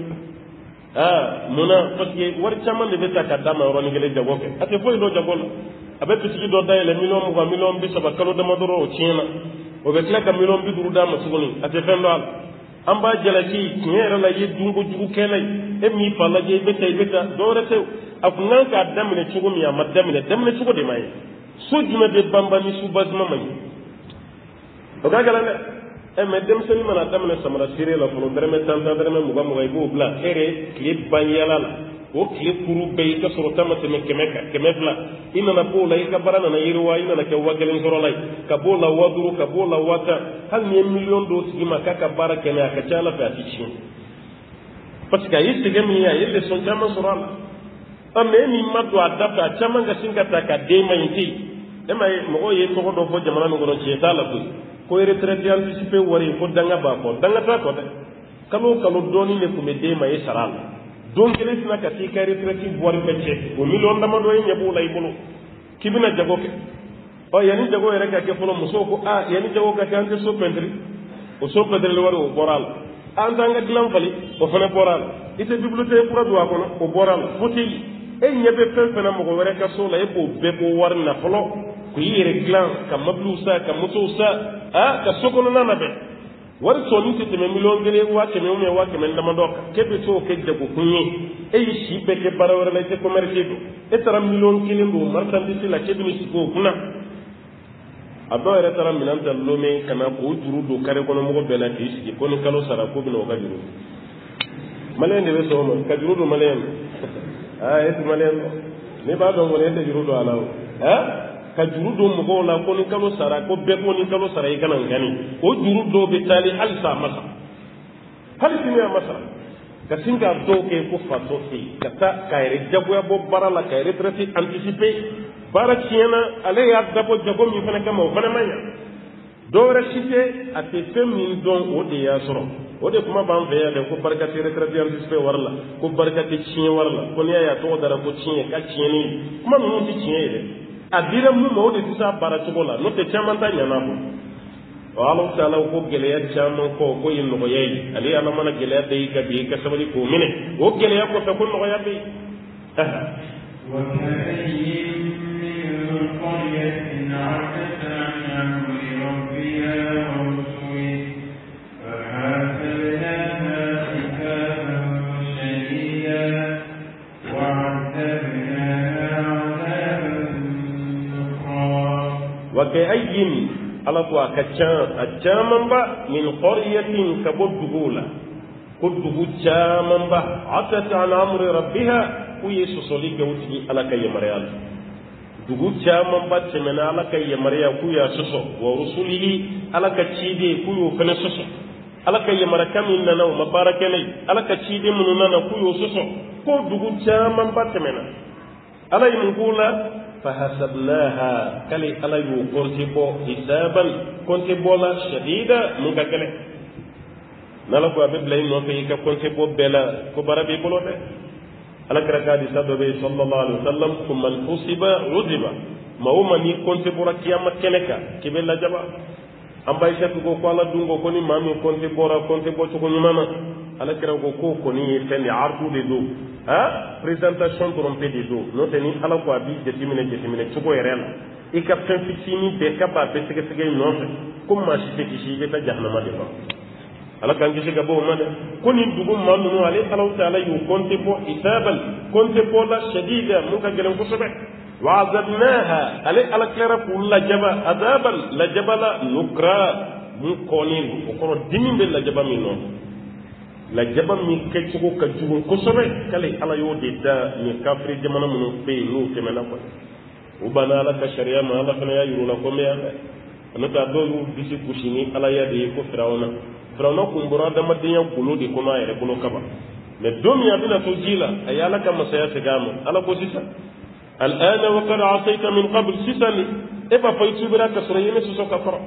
aa munna parce que wari caman de bɛ ta ka d'a ma yɔrɔnin kelen jago kɛ a tɛ foyi dɔn jago la a bɛ bitigi dɔ dayɛlɛ miliyɔn mugan miliyɔn bi saba kalo dama dɔrɔn o tiɲɛna o bɛ tila ka miliyɔn bi duuru d'a ma tuguni a tɛ fɛn dɔn a la an b'a jalaki tiɲɛ yɛrɛ la i ye dunko jugu kɛla ye e m'i fa lajɛ i bɛ taa i bɛ taa dɔwɛrɛ tɛ a kun kan k'a daminɛ cogo min a ma daminɛ daminɛ cogo de ma ye so jumɛn bɛ banban ni subasima ma ye o ka gɛlɛn dɛ ɛ mɛ denmisɛnnin mana daminɛ samara seere la fɔlɔ dɛrɛmɛ tan tan dɛrɛmɛ mugan mugan i b'o bila e yɛrɛ tile ban yala la o tile kuru bɛɛ i ka sɔrɔ ta ma tɛmɛ kɛmɛ kan kɛmɛ fila i nana b'o la i ka baara nana yiriwa i nana kɛ wa kelen sɔrɔla ye ka b'o la wa duuru ka b'o la wa tan hali ni ye miliyɔn dɔw sigi ma k'a ka baara kɛnɛ a ka ca ala fɛ a ti tiɲɛ parce que a ye sɛgɛn min ye a ye leçon caman sɔrɔ a la ɔ mɛ e min ma don a da fɛ a caman ka sin ka ta ka den ma ɲi te yen e ma ye mɔgɔw ye tɔgɔ dɔ fɔ jamana min kɔnɔ tiɲɛ t'a la koyi ko retraite anticipé wari ko danga b'a kɔ danga t'a kɔ dɛ kalo o kalo dɔɔnin de tun bɛ den ma e sara a la don kelen sina ka t'i ka retraite wari bɛɛ cɛ o miliyɔn damadɔ e ɲɛ b'o la i bolo k'i bɛna jago kɛ ɔ yanni jago yɛrɛ ka kɛ fɔlɔ musow ko aa yanni jago ka kɛ an tɛ so pɛntiri o so pɛntiri wari o bɔra a la an t'an ka dilan fali o fana bɔra a la i tɛ bibiliothèque kura don a kɔnɔ o bɔra a la fauteuil e ɲɛ bɛ fɛn fɛn na mɔgɔ wɛrɛ ka so la e b'o bɛɛ bɔ wari na fɔlɔ k'i yɛrɛ dilan ka mobiliw sa ka motow sa aa ka so kɔnɔna na bɛn wari sɔɔni tɛ tɛmɛ miliyɔn kelen waa kɛmɛ ou bien waa kɛmɛ damadɔ kan k'e bɛ t'o kɛ jagokun ye e y'i si bɛɛ kɛ baara wɛrɛ la i tɛ commerce don e taara miliyɔn kelen don marchandise la k'e bɛ n'i sigi o kunna a dɔw yɛrɛ taara minɛn ta lome ka na k'o juru don kare kɔnɔ mɔgɔ bɛɛ la k'i sigi ko ni kalo sara ko bɛna o ka juru maliyɛn de bɛ sɔn o ma ka juru don maliyɛn ma aa e tɛ maliyɛn dɔn ne b'a dɔn kɔni e tɛ juru don a la o aa ka juru don mɔgɔw la ko ni kalo sara ko bɛɛ ko ni kalo sara i kana ngani o juru dɔw bɛ taali hali sa a ma sara hali sini a ma sara ka sin k'a dɔw kɛ ko fatɔ fɛ yen ka taa k'a yɛrɛ jagoya bɔ baara la ka retraite anticiper baara tiɲɛna ale y'a dabɔ jago min fana kama o fana ma ɲa dɔwɛrɛ si tɛ a tɛ fɛn min dɔn o de y'a sɔrɔ o de kuma b'an fɛ yan dɛ ko barika tɛ retraite anticiper wari la ko barika tɛ tiɲɛ wari la ko n'i y'a ye a tɔgɔ dara ko tiɲɛ ka tiɲɛni kuma ninnu tɛ tiɲɛ ye dɛ a dira mun ma o de tɛ se a baara cogo la n'o tɛ caman ta ɲana bɔ ɔ ala taala ko gɛlɛya caman kɔ ko ye nɔgɔya ye ale ala mana gɛlɛya bɛ y'i ka bi i ka sabali k'o minɛ o gɛlɛya kɔfɛ ko nɔgɔya bɛ yen. وكأي على كتشان الجامن با من قرية كبدغولا كدغو جامن با عتت عن أمر ربها ويسو صليك وتي على كي مريال دغو جامن با تمنا على كي مريال كويا سوسو ورسوله على كتشيدي كويو فنسوسو على كي مركم إننا ومباركني على كتشيدي مننا كويو سوسو كدغو جامن با تمنا على يمقولا فحسبناها كلي على يو كونتيبو حسابا كونتيبو لا شديدة مكاكله نالكو أبيب لين نوفي كونتيبو بلا كبارا بيبولوته على كركادي سادوبي صلى الله عليه وسلم ثم الحسب عذب ما هو مني كونتيبو ركياما كنكا كبلا جبا أم بايشة تقول قالا دونغو كوني مامي كونتيبو را كونتيبو تكوني مانا على كرا كوكو كوني فني عرضو ديدو ها بريزنتاسيون ترومبي ديدو نوتني على كو ابي جتيمينه جتيمينه تشوكو يرلا إيكا فنفيسيني بكابا بسكة سكة نوف كم ما شيء كشيء بتا جهنم ديفا على كان كشيء كبو ما كوني دوغو ما نو عليه الله تعالى يو كونتيبو حسابا كونتيبو لا شديدة ممكن جلهم كسبه وعذبناها عليه على كلام كل جبا عذابا لجبلا نكرا مكونين وكرو دين باللجبا منه la jaba mi ke cogo ka jugu kosɛbɛ kale ala y'o de da ni kafiri jamana minnu fɛ yen n'o tɛmɛna kɔni u banna ala ka sariya ma ala fana y'a yir'u la ko mɛ yan dɛ n'o tɛ a dɔw y'u disi gosi ni ala ya de ye ko firawuna firawuna kun bɔra adamadenya golo de kɔnɔ a yɛrɛ bolo kaba mɛ don min a bɛna to ji la a ye ala ka masaya segin a ma ala ko sisan al'ana wa qad asayta min qabl sisan e b'a fɔ i tubira ka sɔrɔ i ye ne sɔsɔ ka kɔrɔ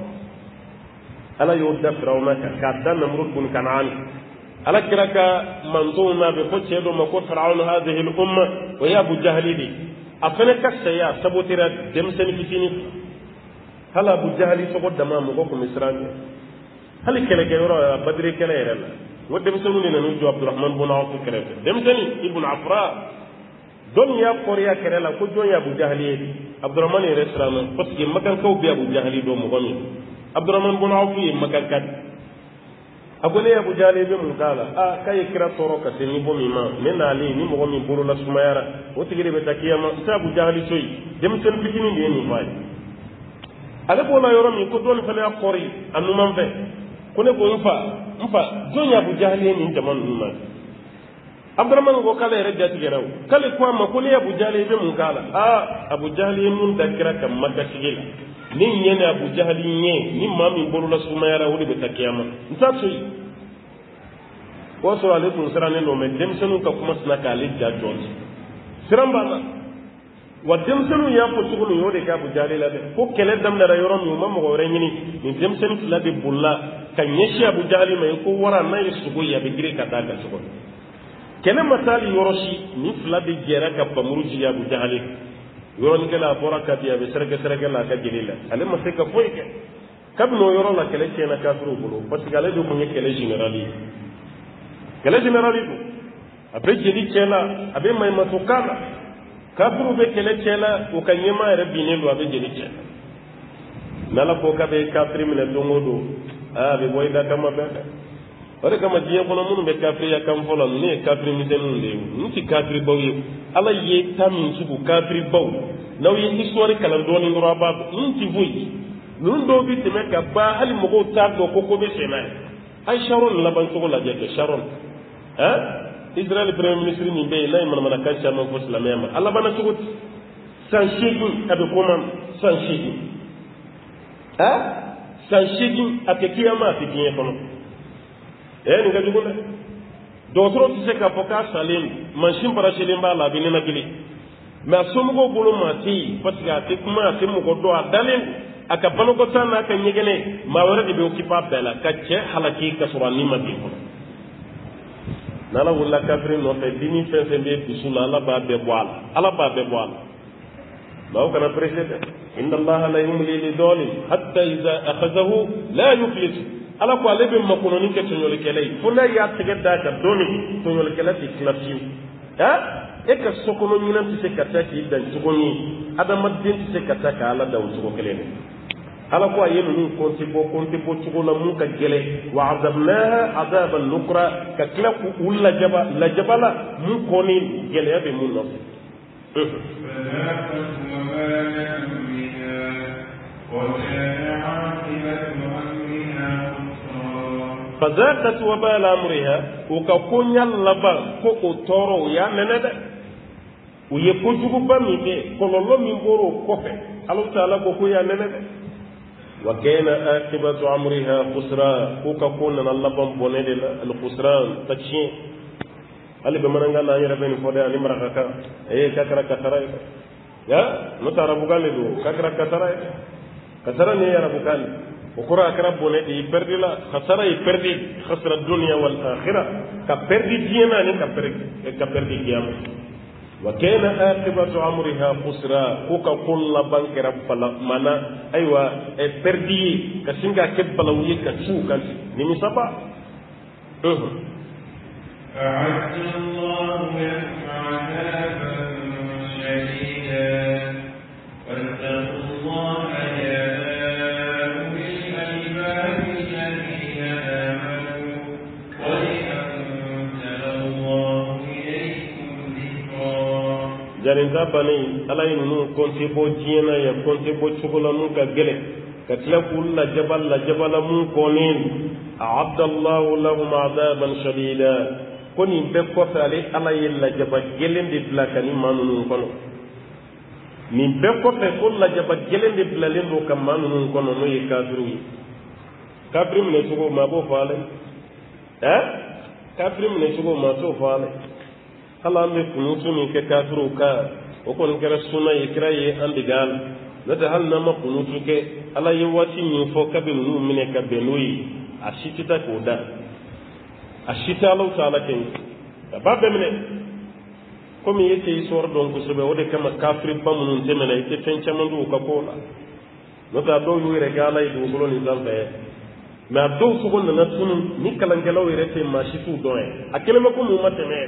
ala y'o da firawuna kan k'a da namurud bun kanaani على كرك منظومة بفتح يدوم كو فرعون هذه الأمة ويا أبو جهل دي أفنك السيا سبوتيرا دمسن كتيني هل أبو جهل سبوت دمام مغوكم إسرائيل هل كلا كيورا بدري كلا يرلا ودمسنوا لنا نجو عبد الرحمن بن عوف كريت دمسني ابن عفراء دنيا قرية كرلا كو دنيا أبو جهل دي عبد الرحمن يرسلنا فتح مكان كو بي أبو جهل دوم مغني عبد الرحمن بن عوف مكان كات agone abu jale be mun kala a kay kira toro ka teni bo mi ma men ali ni mo mi buru la sumayara o tigire be takiyama ta abu jali soy dem sen fitini de ni fay ale ko la yoro mi ko don fa la qori anu man fe ko ne ko mfa mfa donya abu jali ni jaman ni ma abdurrahman go kala re jati geraw kale ko ma ko le abu jali be mun kala a abu jali mun da kira kam makka sigila ni nyene abu jahali nye ni mami bolu la sumayara wuli betakiyama nsatso yi waso alaikum sarane no me demsenu ka kuma sna ka ali ja joni siramba na wa demsenu ya ko sugulu yode ka abu jahali la de ko kele dam na yoro mi mamma ko renyini ni demsenu la de bulla kan yeshi abu jahali mai ko wara na yusugo ya be gire ka daga sugo kele matali yoroshi ni fla de gera ka pamuruji ya abu jahali yoron kala bora ka biya be serga serga la ka jilila ale ma se ka foy ke kabno yoro la kele chena ka furu bulu parce que ale do ko nye kele generali kele generali do abe jeli chela abe may matukala ka furu be kele chela o ka nyema re bine do abe jeli chela nala ko ka be ka tri minute do ngodo a be boy da kama be ore kama jiye kono munu be kafri ya kam fola ne kafri mi tenu ndewu nti kafri baw yi ala ye tamin subu kafri baw law ye histoire kala doni ngoro babu nti vuyi nun do bi teme ka ba hali mogo tar do ko ko be senay ay sharon la ban ko la jeke sharon ha israel premier ministre ni be lay man man kan chama ko islam yama alla bana sugut san shegi abe ko man san shegi ha san shegi ate kiyama ate bien kono eh ni gajugo na dotoro ti se ka poka salim manshin para selim ba la binina gili ma somugo bolo mati patika te kuma te mo do adalen aka bano ko tan aka nyegene ma wara de be okipa bela ka che halaki ka sura ni ma bi ko nala wala kafrin no fe dini fe fe be bisula ala ba be boal ala ba be boal bawo kana president inna allaha la yumli li dhalim hatta idha akhadhahu la yuflis ala ko ale be makono ni ke tonyol kelay funa ya tege da ka doni tonyol kelay ti klasiu ha e ka sokono nyina ti se kata ki dan tugoni adama den ti se kata ka ala da utugo kelene ala ko ayenu ni konti bo konti bo tugo na mun ka gele wa azabnaha azaban nukra ka kila ku ulla jaba la jabala mun koni gele ya be mun no فذاقت وبال امرها وككون يلبا كوكو تورو يا نند ويكوجو بامي كولولو ميمبورو كوفي الله تعالى كوكو يا نند وكان عاقبة امرها خسران وككون نلبا بونيد الخسران تشين ali be mananga na yere ben fode ali maraka e kakara kakara ya nota rabukan do kakra kasara kasara ne ya rabukan ukura akra bone di perdi la khasara i perdi khasra dunya wal akhirah ka perdi diena ne ka perdi ka perdi kiyama wa kana aqibatu amriha khusra kuka kullu bankira fala mana aywa e perdi ka singa kebbala wi ka chukan ni misaba eh أعد الله لهم عذابا شديدا واتقوا الله يا أولي الألباب الذين آمنوا قد أنزل الله إليكم ذكرا jarin zabani alay nu konti bo jiena ya konti bo chugula nu ka gele katla kulla jabal la jabala mun konin a'adda Allah lahum 'adaban shadida koni be ko fale ala yella jaba gelende bla kani manunu kono ni be ko fe ko la jaba gelende bla lendo kam manunu kono no ye kafiru kafiru ne sugo ma bo fale eh kafiru ne sugo ma to fale hala me kunu suni ke kafiru ka o kon kera sunna ye kira ye andigal nata hal na ma kunu tuke ala ye wati ni fo kabinu mine kabenoyi ashitita ko da ashita Allah ta'ala ken babbe mene komi yete sor don ko sobe wode kama kafir bamunun temena yete tencha mandu ka kola nota do yure gala yi do goloni zambe ma do su gonna na tunu ni kala ngelaw yete ma shitu do e akele mako mu mateme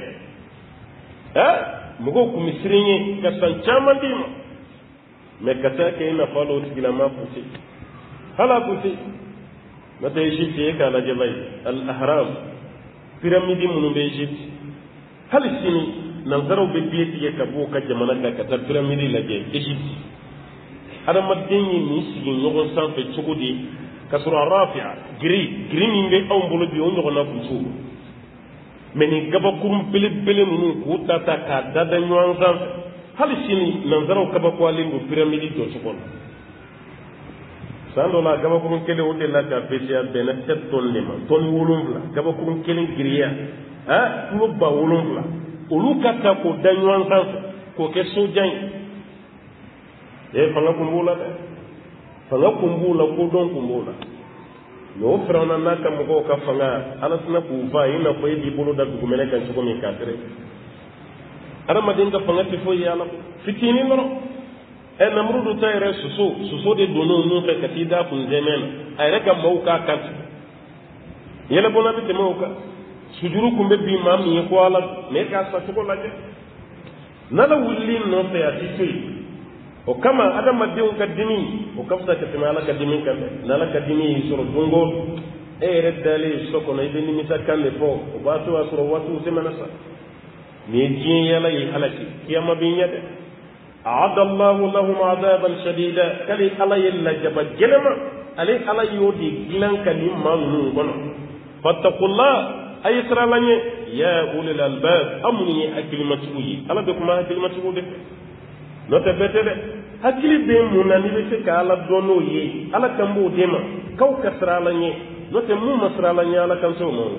eh mugo ku misrinye ka san chamandi me kata ke na falo tigila ma puti hala puti mata Egypte ka la jabay al ahram pyramide munu be Egypte hal sini nan zaro be bieti ye ka bo ka jamana ka ka pyramide la je Egypte ada madeni ni sigi nyogon sanfe chugudi ka sura rafi'a gri gri ni be aw mbolo bi on nyogon na kutu meni gaba kurum bele bele munu ku tata ka dada nywan sanfe hal sini nan zaro ka ba ko alingo pyramide do chukon sando la gaba kurun kele wonde la ka pesia bena set ton lema ton wolumla gaba kurun kele griya ha tulo ba wolumla olu kata ko danwan sans ko ke sojan e fanga kumbula de fanga kumbula ko don kumbula no frana na ka mo ka fanga ala sna ku va ina ko yi bolo da ku mele kan ko mi ka tere ara madin ka fanga ti fo yala fitini no e namrudu tayre suso suso de dono no ka katida kun zemen ay reka mawka kat yele bona bi mawka sujuru kumbe bi mam ni ko ala me ka sa ko laje nala wulin no fe atitui o kama adama de on kadimi o kafta ka timala kadimi kan nala kadimi soro dongo e reddale soko na ibeni mitakan le fo o bato asro watu semana sa ni jin yala yi halaki kiyama bi nyade أعد الله لهم عذابا شديدا كلي على يلا جبا جلما علي على يودي جلان كلم مانون فاتقوا الله أي سر لني يا أولي الألباب أمني أكل مسؤولي على بكم أكل مسؤولي نتبتل أكل بين مناني بسك على دونو يي على كمبو ديما كو كسر لني نتمو مسر لني على كنسو مو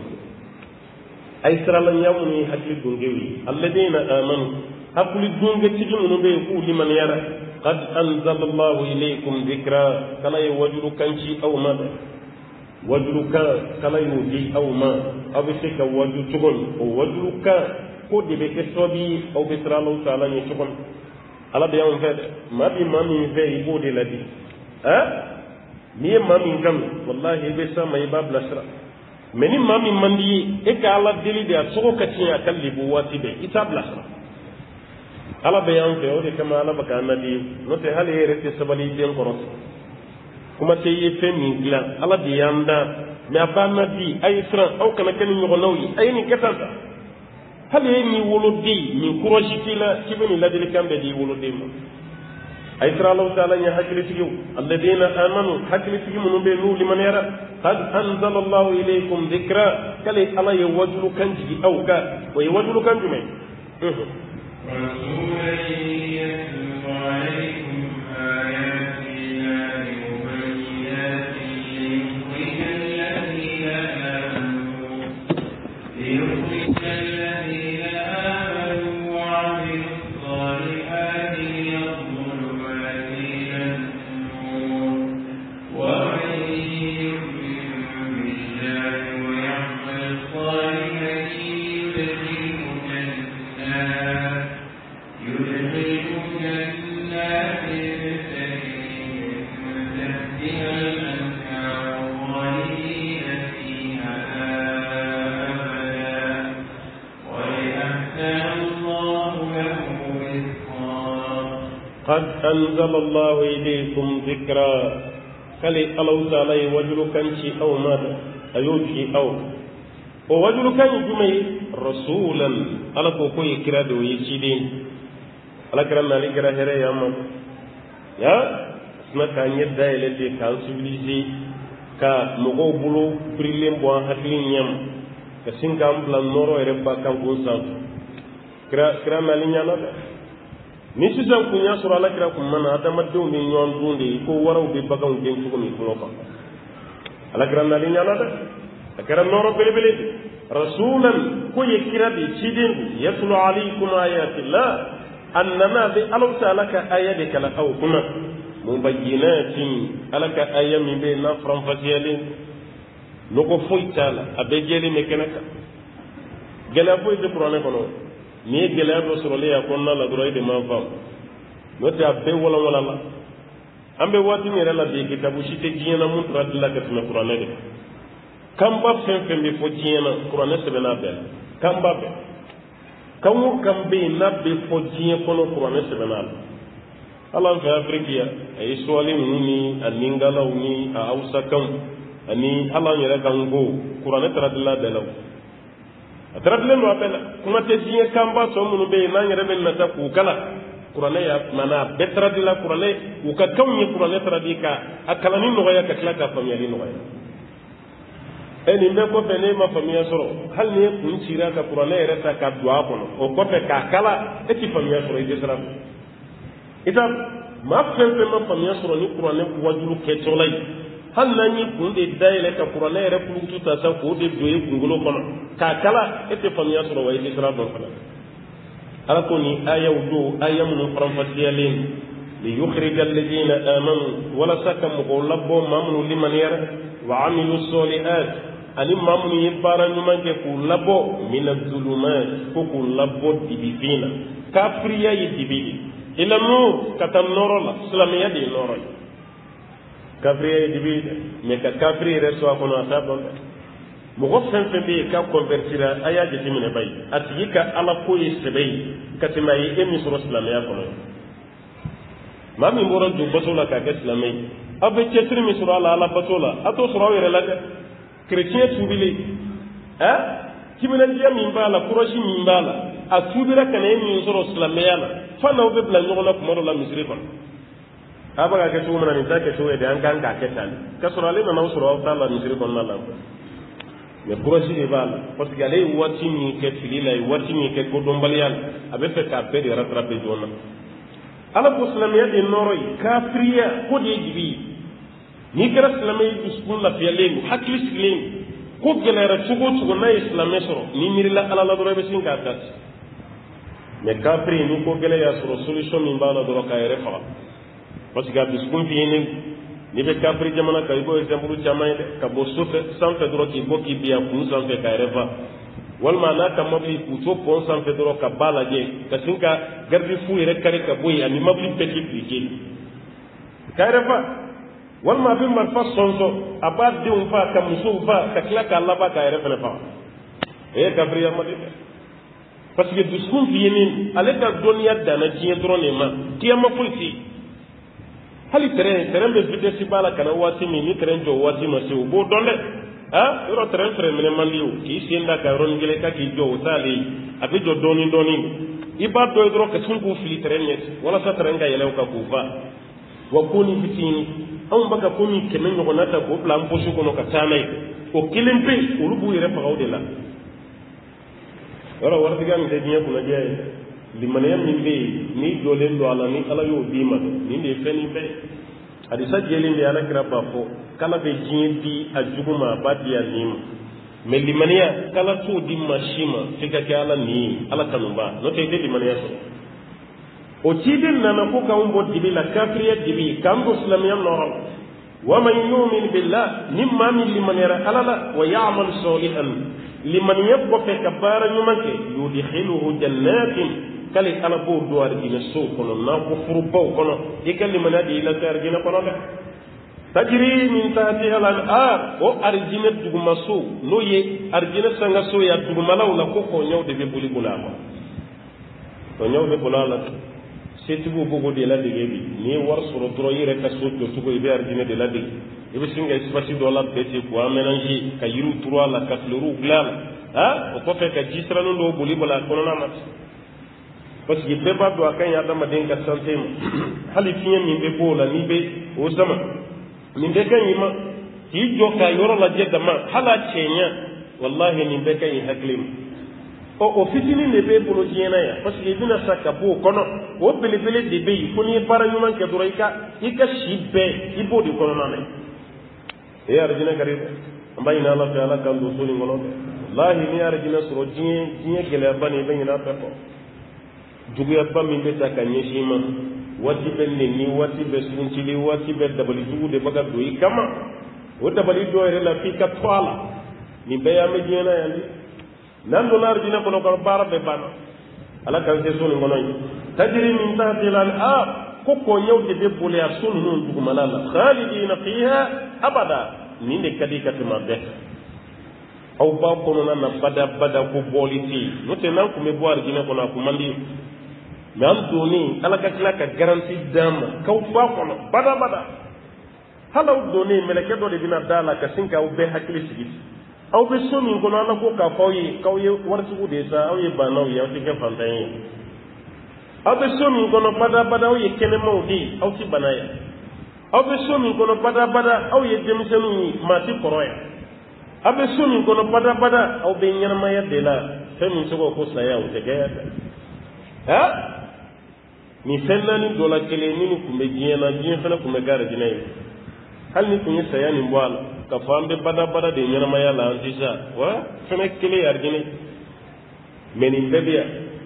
أي سر لني أمني أكل دونجوي الذين آمنوا hakuli dunga tigi munu be ku liman yara qad anzala Allah ilaykum dhikra kala yawjuru kanchi aw ma wajuru ka kala yudi aw ma abisika waju tugon o wajuru ka ko de be ke sobi aw be sra Allah taala ni tugon ala be on fede ma bi mami ve ibo de ladi ha ni mami kam wallahi be sama ibab lasra meni mami mandi e ka ala deli de asoko katiya kallibu wati be itab lasra ala bayan fe o de kama ala baka annabi no te hali yere te sabali den koros kuma te yi fe min gila ala di yanda me abana di ay fra au kana kan nyugo nawi ay ni ketata hali ni wolo di ni kuroji kila kibeni la dele kambe di wolo di mo ay tra Allah taala nya hakili tigu alladheena amanu hakili tigu mun be nu liman yara qad anzala Allah ilaykum dhikra kali ala yawjulu kanji au ka wa yawjulu kanji me رسولا يتلو عليكم آياتنا مبينات ليخرج الذين آمنوا ليخرج الذين آمنوا وعملوا الصالحات ليضمن قد أنزل الله إليكم ذكرا كلي الله تعالى وجل كنشي أو ماذا أيوشي أو ووجل كان جمعي رسولا على كوكوي كراد ويشيدين على كرام مالك رهيرة يا أمم يا اسمع كان يدعي التي كان سبليزي كا مغوبلو بريلين بوان هتلين يم كسينكام بلان نورو إربا كان كونسان كرا كرا مالين يانا ni sisan kunya sura la kira kun mana adamadenw ni ɲɔgɔn dun de ko waraw bɛ baganw gɛn cogo min kungo kan ala kira nali ɲana dɛ a kɛra nɔrɔ belebele de rasulan ko ye kira de ciden don yatlu alaykum ayatillah a nana bɛ alaw taala ka aya de kala aw kunna mubayyinatin ala ka aya min bɛ n'a faranfasiyalen nɔgɔ foyi t'a la a bɛɛ jɛlen bɛ kɛnɛ kan gɛlɛya foyi tɛ kuranɛ kɔnɔ ni ye gɛlɛya dɔ sɔrɔlen a kɔnɔna la dɔrɔn e de man faamu n'o tɛ a bɛɛ walawala la an bɛ waati min yɛrɛ la bi kitabu si tɛ diɲɛ na mun tora dilan ka tɛmɛ kuranɛ de kanba fɛn fɛn bɛ fɔ diɲɛ na kuranɛ sɛbɛnna bɛɛ la kanba bɛɛ kan o kan bɛ yen n'a bɛ fɔ diɲɛ kɔnɔ kuranɛ sɛbɛnna la hali an fɛ afiriki yan a ye suwali ninnu ni a ningalaw ni a hausakanw ani hali an yɛrɛ kan ko kuranɛ taara dilan bɛɛ la a taara dilen don a bɛɛ la kuma tɛ diɲɛ kanba tɔ minnu bɛ yen n'an yɛrɛ bɛ nata k'u kala kuranɛ y'a mana a bɛɛ taara di la kuranɛ u ka kanw ye kuranɛ taara di ka a kalanni nɔgɔya ka tila ka faamuyali nɔgɔya ɛ nin bɛɛ kɔfɛ ne ma faamuya sɔrɔ hali ni e kun cira ka kuranɛ yɛrɛ ta ka don a kɔnɔ o kɔfɛ k'a kala e ti faamuya sɔrɔ i tɛ sira fɛ i ta maa fɛn fɛn ma faamuya sɔrɔ ni kuranɛ wajulu kɛtɔla ye hali n'an ye kun de dayɛlɛ ka kuranɛ yɛrɛ kulukutu ta sa k'o de don e kunkolo kɔnɔ k'a kala e tɛ faamuya sɔrɔ wa i tɛ sira dɔn fana ala ko ni ayaw don aya minnu faranfasiyalen li yukhrija alladhina amanu walasa ka mɔgɔw labɔ maa minnu limaniyara wa amilu salihat ani maa minnu ye baara ɲuman kɛ k'u labɔ mina zulumat ko k'u labɔ dibifin na kafiriya ye dibi de ila nur ka taa nɔrɔ la silamɛya de ye nɔrɔ ye kafiriya ye dibi de mɛ ka kafiri yɛrɛ to a kɔnɔ a t'a dɔn dɛ mɔgɔ fɛn fɛn bɛ yen k'a kɔnvɛrsira a y'a jateminɛ ba ye a tigi ka ala ko ye sɛbɛ ye ka tɛmɛ a ye e min sɔrɔ silamɛya kɔnɔ ye maa min bɔra jo bato la k'a kɛ silamɛ ye aw bɛ cɛsiri min sɔrɔ a la ala bato la a t'o sɔrɔ aw yɛrɛ la dɛ kerecɛn tuubilen ɛ timinandiya min b'a la kɔrɔsi min b'a la a tuubira ka na e min sɔrɔ silamɛya la fo n'aw bɛ bila ɲɔgɔn na tuma dɔ la misiri kɔnɔ a bɛ ka kɛ cogo min na nin t'a kɛ cogo ye de an kan k'a kɛ tan de k'a sɔrɔ ale nana aw sɔrɔ aw t'a la misiri kɔnɔna la mais kɔrɔsi de b'a la parce que ale ye waati min kɛ fili la ye waati min kɛ kodɔnbaliya la a bɛ fɛ k'a bɛɛ de rattraper joona ala ko silamɛya de nɔrɔ ye kafiriya ko de ye dibi ye n'i kɛra silamɛ ye dusukun lafiyalen don hakili sigilen don ko gɛlɛyara cogo o cogo n'a ye silamɛ sɔrɔ n'i miirila ala la dɔrɔn i bɛ sin k'a dati mais kafiri ni ko gɛlɛya y'a sɔrɔ solution min b'a la dɔrɔn k'a yɛrɛ faga parce que a dusukun fiyenen n'i bɛ kafiri jamana kan i b'o exemple caman ye dɛ ka bɔ so fɛ sanfɛ dɔrɔn k'i bɔ k'i bin a kun sanfɛ k'a yɛrɛ fa walima n'a ka mobili k'u to pont sanfɛ dɔrɔn ka ba lajɛ ka sin ka garde fou yɛrɛ kari ka bɔ yen ani mobili bɛɛ k'i piqué k'a yɛrɛ fa walima a bɛ marifa sɔnsɔn a b'a denw fa ka musow fa ka tila k'a laban k'a yɛrɛ fana faga o ye kafiriya mɔden dɛ parce que dusukun fiyenen ale ka dɔnniya danna diɲɛ dɔrɔn de ma kiyama foyi tɛ yen hali terrain terrain bɛ vitesse b'a la ka na waati min ni terrain jɔ waati ma se o b'o dɔn dɛ ah yɔrɔ terrain fɛrɛ minɛ man di o k'i sen da ka yɔrɔnin kelen ka k'i jɔ o t'ale ye a bɛ jɔ dɔɔnin dɔɔnin i b'a dɔn ye dɔrɔn ka sin k'u fili terrain ɲɛ walasa terrain ka yɛlɛ o kan k'u fa wa ko ni fitinin anw bɛ ka ko min kɛmɛ ɲɔgɔnna ta k'o bila an poche kɔnɔ ka taa n'a ye o kelen pe olu b'u yɛrɛ faga o de la yɔrɔ waritigiya min tɛ diɲɛ kunnadiya ye limaniya min bɛ yen n'i jɔlen don a la ni ala y'o d'i ma nin de ye fɛn nin bɛɛ ye hadisa jɛlen de ala kira b'a fɔ k'ala bɛ diɲɛ di a jugu ma a b'a di a nin ma mais limaniya k'ala t'o di maa si ma f'i ka kɛ ala nin ye ala kanuba n'o tɛ i tɛ limaniya sɔrɔ o ciden nana ko k'anw bɔ dibi la kafiriya dibi k'an don silamɛya nɔrɔ la ومن يؤمن بالله مما من لمن يرى ألالا ويعمل صالحا لمن يبقى في كبار يمك يدخله جنات كالي أنا بور دوار دين السوق كنا ناقو فربو كنا يكلي من هذه إلى تارجين كنا تجري من تحتها الأنهار وأرجينة دغما سو نوي أرجينة سانغا سو يا دغما لا ولا كوكو نيو دبي بولي بولاما تو نيو دبي بولالا سيتبو بوغو دي لا ديغي ني وار سورو درو يري كاسو تو سوغو يبي أرجينة دي لا ديغي يبي سينغا سباسي دولا بيتي كو امينانجي كايرو تروا لا كاسلرو غلال ها وكوفي كاجيسرا نو بولي بولا كونا نامات parce que beba do akan ya dama den ka sante mu hali fiye min be bola ni be o sama min be kan yima ki joka yoro la je dama hala chenya wallahi min be kan haklim o ofisini ne be bolo jena ya parce que dina saka bo kono o bele bele de be ko ni para nyuma ke doro ika ika shibe ibo di kono nane e arjina kare ambai na Allah taala kan do soli ngono wallahi ni arjina suro jinye jinye gele bani be ina ta ko duguya ba min be ta kan yeshima wati be ni wati be suntili wati be dabali dugu de baga do yi kama o dabali do re la fi ka twala ni be ya me jena yandi nan do nar dina ko ko bara be bana ala kan se sunu ngono yi tajri min tahti al ab ko ko nyawde be bole a sunu non dugu malala khalidina fiha abada ni ne kadi katuma be aw ba ko non na bada bada ko boliti no te nan ko me boar dina ko na ko mandi mais am doni ala ka tila ka garanti dama kaw fa kono bada bada halaw doni meleke do de bina dala ka sinka aw be hakili sigiti aw be somi kono ala ko ka fawyi kaw ye warti ko de sa aw ye banaw ye aw ti ke fantan ye aw be somi kono bada bada aw ye kene mawdi aw ti banaya aw be somi kono bada bada aw ye demisenu ma ti koroya aw be somi kono bada bada aw be nyarma ya de la femi sogo ko saya aw te gaya ha ni fennani dola kele ni kumbe jiyana jiyen fana kumbe gara jinay hal ni kunyi sayani mbwala ka fambe bada bada de nyama yala antisa wa fana kele yarjine meni bebiya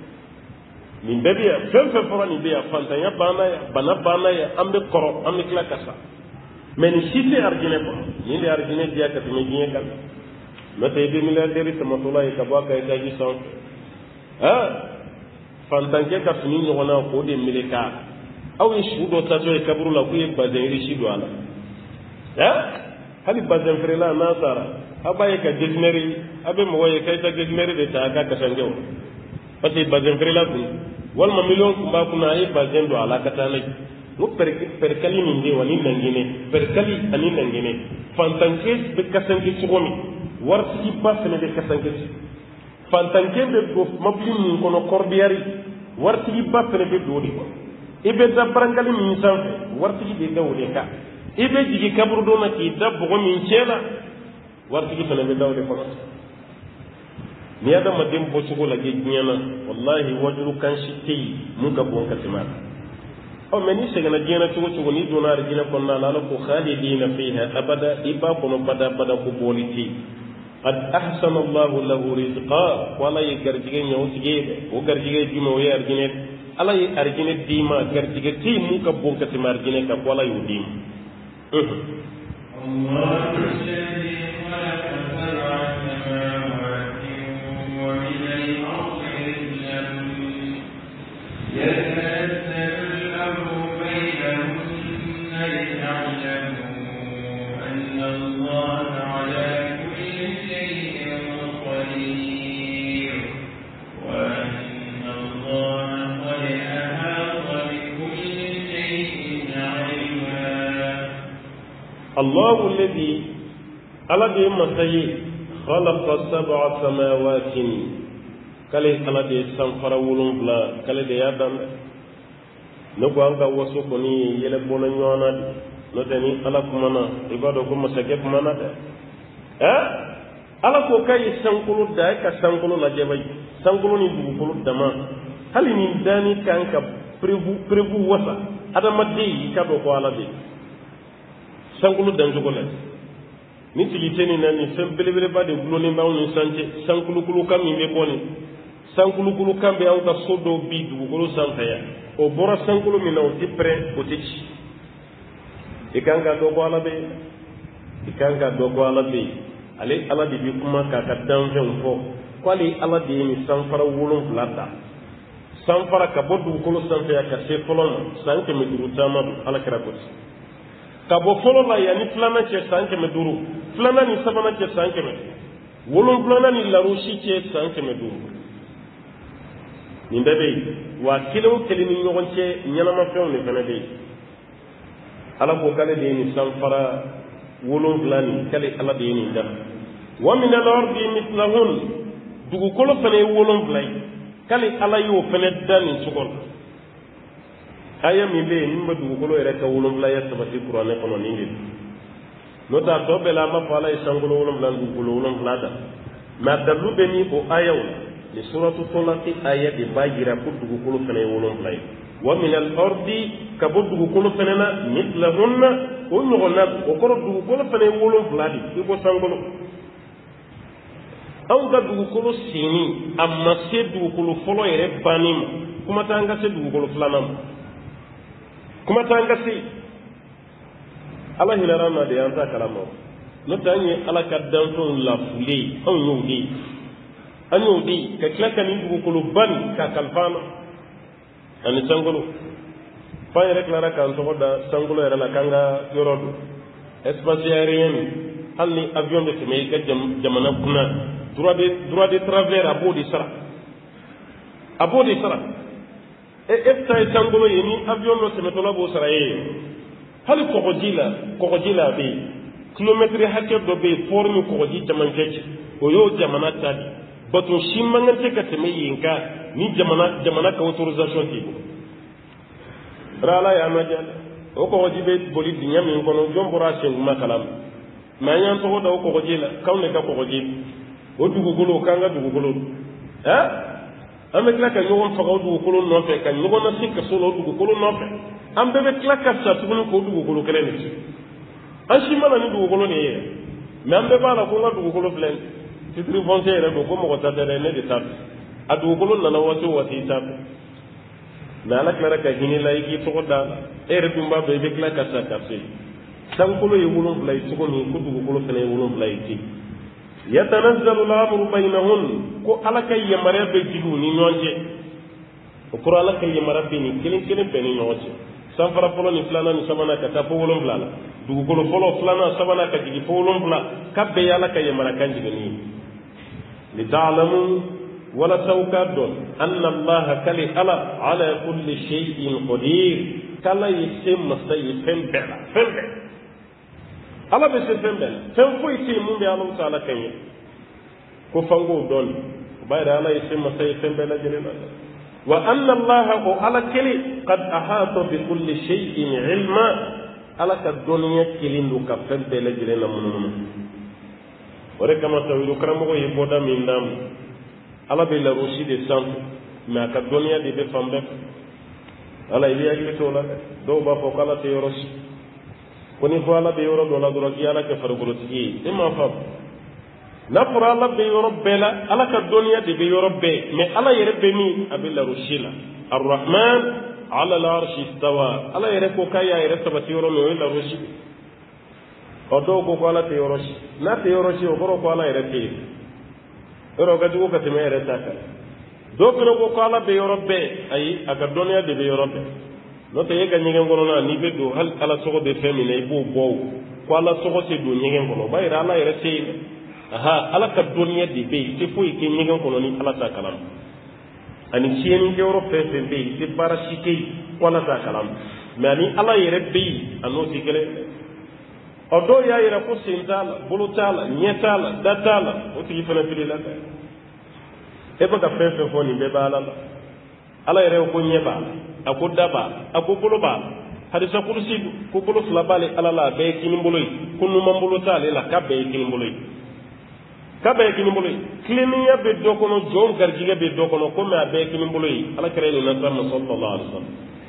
min bebiya fem fem fora ni beya fanta ya bana ya bana bana ya ambe koro ambe kla kasa meni site arjine ko ni le arjine dia ka tumi jiyen kal mate de milliardaire tamatula ka baka ka ji son ha fantanke ka fini ɲɔgɔnna k'o de meleka aw ye su dɔ tatɔ ye kaburu la k'u ye bazɛn irisi don a la ɛ hali bazɛn feerela n'a sara a b'a ye ka gesinɛri a bɛ mɔgɔ ye k'a ta gesinɛri de ta a ka kasanjɛw parce que bazɛn feerela kun walima miliyɔn kun b'a kunna a ye bazɛn don a la ka taa n'a ye n ko pɛrikali min bɛ yen wa ni nangini pɛrikali ani nangini fantanke bɛ kasanke cogo min waritigiba fana bɛ kasanke fantanke bɛ don mobili min kɔnɔ kɔrɔbiyari waritigi ba fana bɛ don o de kɔnɔ i bɛ da barankali min sanfɛ waritigi de da o de kan i bɛ jigin kaburu dɔ la k'i da bɔgɔ min cɛ la waritigi fana bɛ da o de kɔnɔ n'i ye adamaden bɔcogo lajɛ diɲɛ na walahi wajulu kan si tɛ yen mun ka bon ka tɛmɛ a kan ɔ mɛ n'i sɛgɛnna diɲɛ na cogo cogo n'i donna arijinɛ kɔnɔna la ala ko khalidina fiha abada i b'a kɔnɔ bada bada ko bɔli tɛ yen قد أحسن الله له رزقا ولا يكرجع نيوتيه وكرجع ديما ويرجع على يرجع ديما كرجع تيم كبون كتيم أرجع كولا يوديم. الله الذي خلق سبع سماوات ومن الأرض مثلهن يتنزل الأمر بينهن لتعلموا أن الله على الله الذي الذي مسيء خلق سبع سماوات كله الذي سنفر ولون بلا كله ديادم نقول أنك وسوكني يلبون يوانا نتني على كمانا إبادكم مسكت كمانا ها على كوكاي سانكولو داي كسانكولو لاجباي سانكولو ني بوكولو دما هل ني داني كانك بريبو بريبو وسا هذا مدي كادو كو على دي sankulu danjogo la ni tigi teni na ni fɛn belebeleba de guloni b'anw ni sanjɛ sankulukulu kan min bɛ bɔ nin sankulukulu kan bɛ anw ka so dɔw bi dugukolo sanfɛ yan o bɔra sankulu min na o tɛ pɛrɛn o tɛ ci ikan ka do ko ala be ikan ka do ko ala be ale ala de bi kuma ka ka danfɛn fɔ ko ale ala de ye ni sanfara wolonfila ta sanfara ka bɔ dugukolo sanfɛ ka se fɔlɔ ma san kɛmɛ duuru caman don ala kɛra ko ten ka bɔ fɔlɔ la yanni filanan cɛ san kɛmɛ duuru filanan ni sabanan cɛ san kɛmɛ wolonfilanan ni larosi cɛ san kɛmɛ duuru nin bɛɛ bɛ yen wa kelen o kelen ni ɲɔgɔn cɛ ɲɛnamafɛnw de fana bɛ yen ala ko k'ale de ye nin sanfara wolonfila nin k'ale ala de ye nin da wa min al-ardi mithlahun dugukolo fana ye wolonfila ye k'ale ala y'o fana da nin cogo la aya min bɛ yen min bɛ dugukolo yɛrɛ ka wolonfila ya sabati kuranɛ kɔnɔ nin de n'o tɛ a tɔ bɛɛ la an b'a fɔ ala ye sankolo wolonfila ni dugukolo wolonfila da mɛ a dalu bɛ ni o ayaw la ni suratu tɔlaki aya de b'a yira ko dugukolo fana ye wolonfila ye wa min al-ardi ka bɔ dugukolo fana na mithlahunna o ɲɔgɔnna o kɔrɔ dugukolo fana ye wolonfila de i ko sankolo anw ka dugukolo senni a ma se dugukolo fɔlɔ yɛrɛ banni ma kuma t'an ka se dugukolo filanan ma kuma t'an ka se ala hinɛra ma de an t'a kalama n'o tɛ an ye ala ka danfɛnw lafule anw y'o de ye an y'o de ye ka tila ka nin dugukolo banni k'a kalifa an na ani sankolo f'an yɛrɛ tilara k'an tɔgɔ da sankolo yɛrɛ la k'an ka yɔrɔ don espace aérien hali ni avion bɛ tɛmɛ i ka jamana kunna droit de droit de travers a b'o de sara a b'o de sara e e ta ye sankolo ye ni avion dɔ tɛmɛtɔla b'o sara e ye hali kɔgɔji la kɔgɔji la a bɛ yen kilomɛtiri hakɛ dɔ bɛ yen port ni kɔgɔji camancɛ cɛ o y'o jamana ta de bato si man kan tɛ ka tɛmɛ yen ka ni jamana jamana ka autorisation t'i bolo rala y'an lajɛ o kɔgɔji bɛ boli dingɛ min kɔnɔ jɔn bɔra a senkuma kalama mɛ an y'an tɔgɔ da o kɔgɔji la k'anw de ka kɔgɔji o dugukolo k'an ka dugukolo ɛ an bɛ tila ka ɲɔgɔn faga o dugukolo nɔfɛ ka ɲɔgɔn lase kaso la o dugukolo nɔfɛ an bɛɛ bɛ tila ka sa tuguni k'o dugukolo kelen de ci an si mana ni dugukolo de ye mɛ an bɛɛ b'a la ko n ka dugukolo filɛ titre foncier yɛrɛ don ko mɔgɔ ta tɛ dɛ ne de ta don a dugukolo nana waati o waati i ta don mɛ ala tilara ka hinɛ la i k'i tɔgɔ da la e yɛrɛ dun b'a dɔn i bɛ tila ka sa ka se sankolo ye wolonfila ye cogo min ko dugukolo fana ye wolonfila ye ten yatanazzalu al-amru baynahun ko ala ka yamaruya bɛ jigi u ni ɲɔgɔn cɛ o kɔrɔ ala ka yamaruya bɛ nin kelen kelen bɛɛ ni ɲɔgɔn cɛ sanfara fɔlɔ ni filanan ni sabanan ka taa fo wolonfila la dugukolo fɔlɔ filanan sabanan ka jigin fo wolonfila ka bɛɛ ye ala ka yamaruya kan jiginni ye lita'lamu walasa u k'a dɔn anna allaha kali ala ala kulli shay'in qadir k'ala ye se masa ye fɛn bɛɛ la fɛn bɛɛ ala bɛ se fɛn bɛɛ la fɛn foyi tɛ yen mun bɛ ala ta ala kan ye ko fango dɔn o b'a yira ala ye se masa ye fɛn bɛɛ lajɛlen na wa anna allaha o ala kelen qad ahata bi kulli shay'in ilma ala ka dɔnniya kelen don ka fɛn bɛɛ lajɛlen na munumunu o de kama tawilu karamɔgɔ ye bɔda min d'a ma ala bɛ larosi de sanfɛ mɛ a ka dɔnniya de bɛ fan bɛɛ fɛ ala i bɛ hakili to o la dɛ dɔw b'a fɔ ko ala tɛ yɔrɔ si ko ni fɔ ala bɛ yɔrɔ dɔ la dɔrɔn k'i ala kɛ farikolotigi ye e m'a faamu n'a fɔra ala bɛ yɔrɔ bɛɛ la ala ka dɔnniya de bɛ yɔrɔ bɛɛ mɛ ala yɛrɛ bɛ min a bɛ larosi la arrahman ala al-arshi istawa ala yɛrɛ ko k'a y'a yɛrɛ sabati yɔrɔ min o ye larosi ɔ dɔw ko ko ala tɛ yɔrɔ si n'a tɛ yɔrɔ si o kɔrɔ ko ala yɛrɛ tɛ yen yɔrɔ o ka jugu ka tɛmɛ yɛrɛ ta kan dɔw fana ko ko ala bɛ yɔrɔ bɛɛ ayi a ka dɔnniya de bɛ yɔrɔ bɛɛ n'o tɛ e ka ɲɛgɛn kɔnɔna n'i bɛ don hali ala sɔgɔ bɛ fɛn min na i b'o bɔ o ko ala sɔgɔ tɛ don ɲɛgɛn kɔnɔ o b'a yira ala yɛrɛ tɛ yen dɛ aha ala ka dɔnniya de bɛ yen i tɛ foyi kɛ ɲɛgɛn kɔnɔ ni ala t'a kalama ani tiɲɛnikɛyɔrɔ fɛn fɛn bɛ yen i tɛ baara si kɛ yen ko ala t'a kalama mɛ ani ala yɛrɛ bɛ yen a n'o tɛ kelen ɔ dɔw y'a yira ko sen t'a la bolo t'a la ɲɛ t'a la da t'a la o tigi fana fili la dɛ e bɛ ka fɛn fɛn fɔ nin bɛɛ bɛ ala la ala yɛrɛ ko ɲɛ b'a la a ko da b'a la a ko bolo b'a la hadisa kurusi ko bolo fila b'ale ala la a bɛɛ ye kini bolo ye ko numan bolo t'ale la k'a bɛɛ ye kini bolo ye k'a bɛɛ ye kini bolo ye tilennenya bɛ dɔ kɔnɔ jɔn garijɛgɛ bɛ dɔ kɔnɔ komi a bɛɛ ye kini bolo ye ala kɛra nin na sa sallallahu alaihi wasallam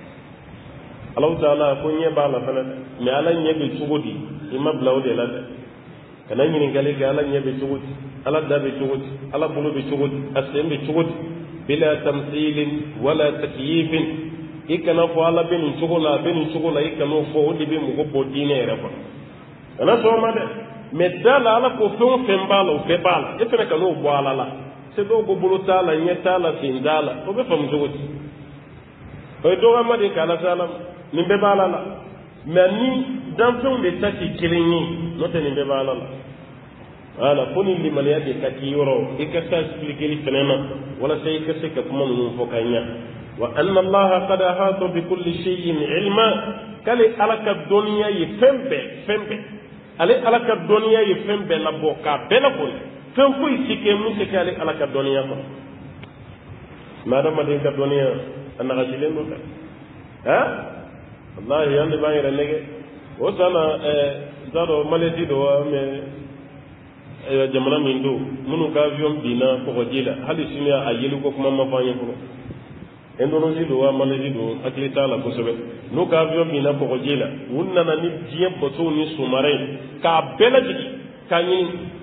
alahu taala ko ɲɛ b'a la fana dɛ mɛ ala ɲɛ bɛ cogo di i ma bila o de la dɛ kana ɲininkali kɛ ala ɲɛ bɛ cogo di ala da bɛ cogo di ala bolo bɛ cogo di a sen bɛ cogo di bila tamthilin wala takyifin ikana fo ala be ni chogola be ni chogola ikana fo odi be mugo bodine re ko ana so ma de medala ala ko fon fembala o be bala e fere kanu bo ala la se do go buluta la nyeta la tindala o be fam jogoti o do ma de kala salam ni be bala la mais ni dans fon de tati kilinyi no te ni be bala la ala kuni li man yadi kati yoro ikata expliquer li fenema wala sey kesse ka kuma mun fo kanya wa anna allah qad ahata bi kulli shay'in ilma kali alaka dunya yifembe fembe ale alaka dunya yifembe la boka bela ko fem fu isike mun se kali alaka dunya ko madama de ka dunya anna gajile no ka ha wallahi yande bayira nege o sana eh zaro maledi do me jamana min do munu ka avion bina ko jila hali sinya ayelu ko kuma mafanye ko Indonesia do wa Malaysia do aklita la ko sobe no ka avion bina ko jila wunna na ni diye boto ni sumare ka bela jigi kanyi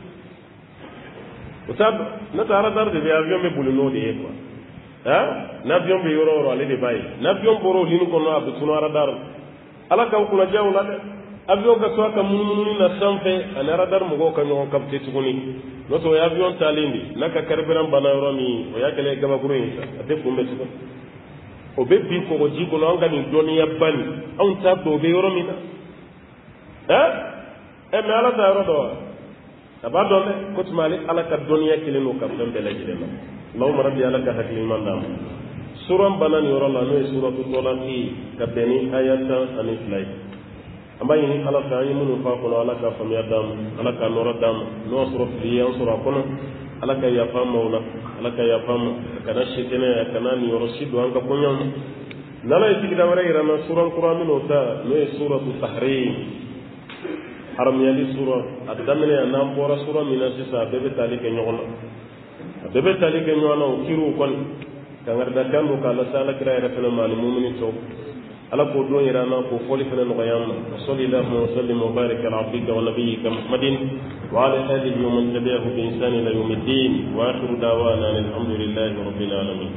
utab na tara dar de avion me buluno de ko ha na avion be yoro ro ale de bayi na avion boro linu ko no abu tuno radar ala ka ko na jawla de avion ga so ka mununi na sanfe ana radar mo go ka no kapte tuguni no to ya avion talindi naka karbiran bana romi o ya kale gaba guru insa ate kumbe tuko o be bi ko ji ko no ngani doniya bani on ta do be romi na ha e me ala ta ro do abado le ko tumali ala ka doniya kilino ka tambe la jidena allahumma rabbi ala ka hakli mandam suram banan yoro la no suratul talaqi ka beni ayata aniflay amba yini ala ta yi munu fa kono ala ka famiya dam ala ka nora dam no sura fi yan sura kono ala ka ya fam mawla ala ka ya fam kana shitene kana ni yoro sidu anga bonyon nala yi da wara irana sura qur'an no ta no suratu tahrim haram yali sura adamene na mbora sura mina sisa bebe talike nyona bebe talike nyona o kiru kon kangar da kanu kala sala kira ira fana mal mu'mini to ala ko do irana ko foli fana no yam sallallahu wa sallim wa barik ala abdika wa nabiyyika muhammadin wa ala alihi wa man tabi'ahu bi ihsan ila yawmiddin wa akhiru da'wana alhamdulillahi rabbil alamin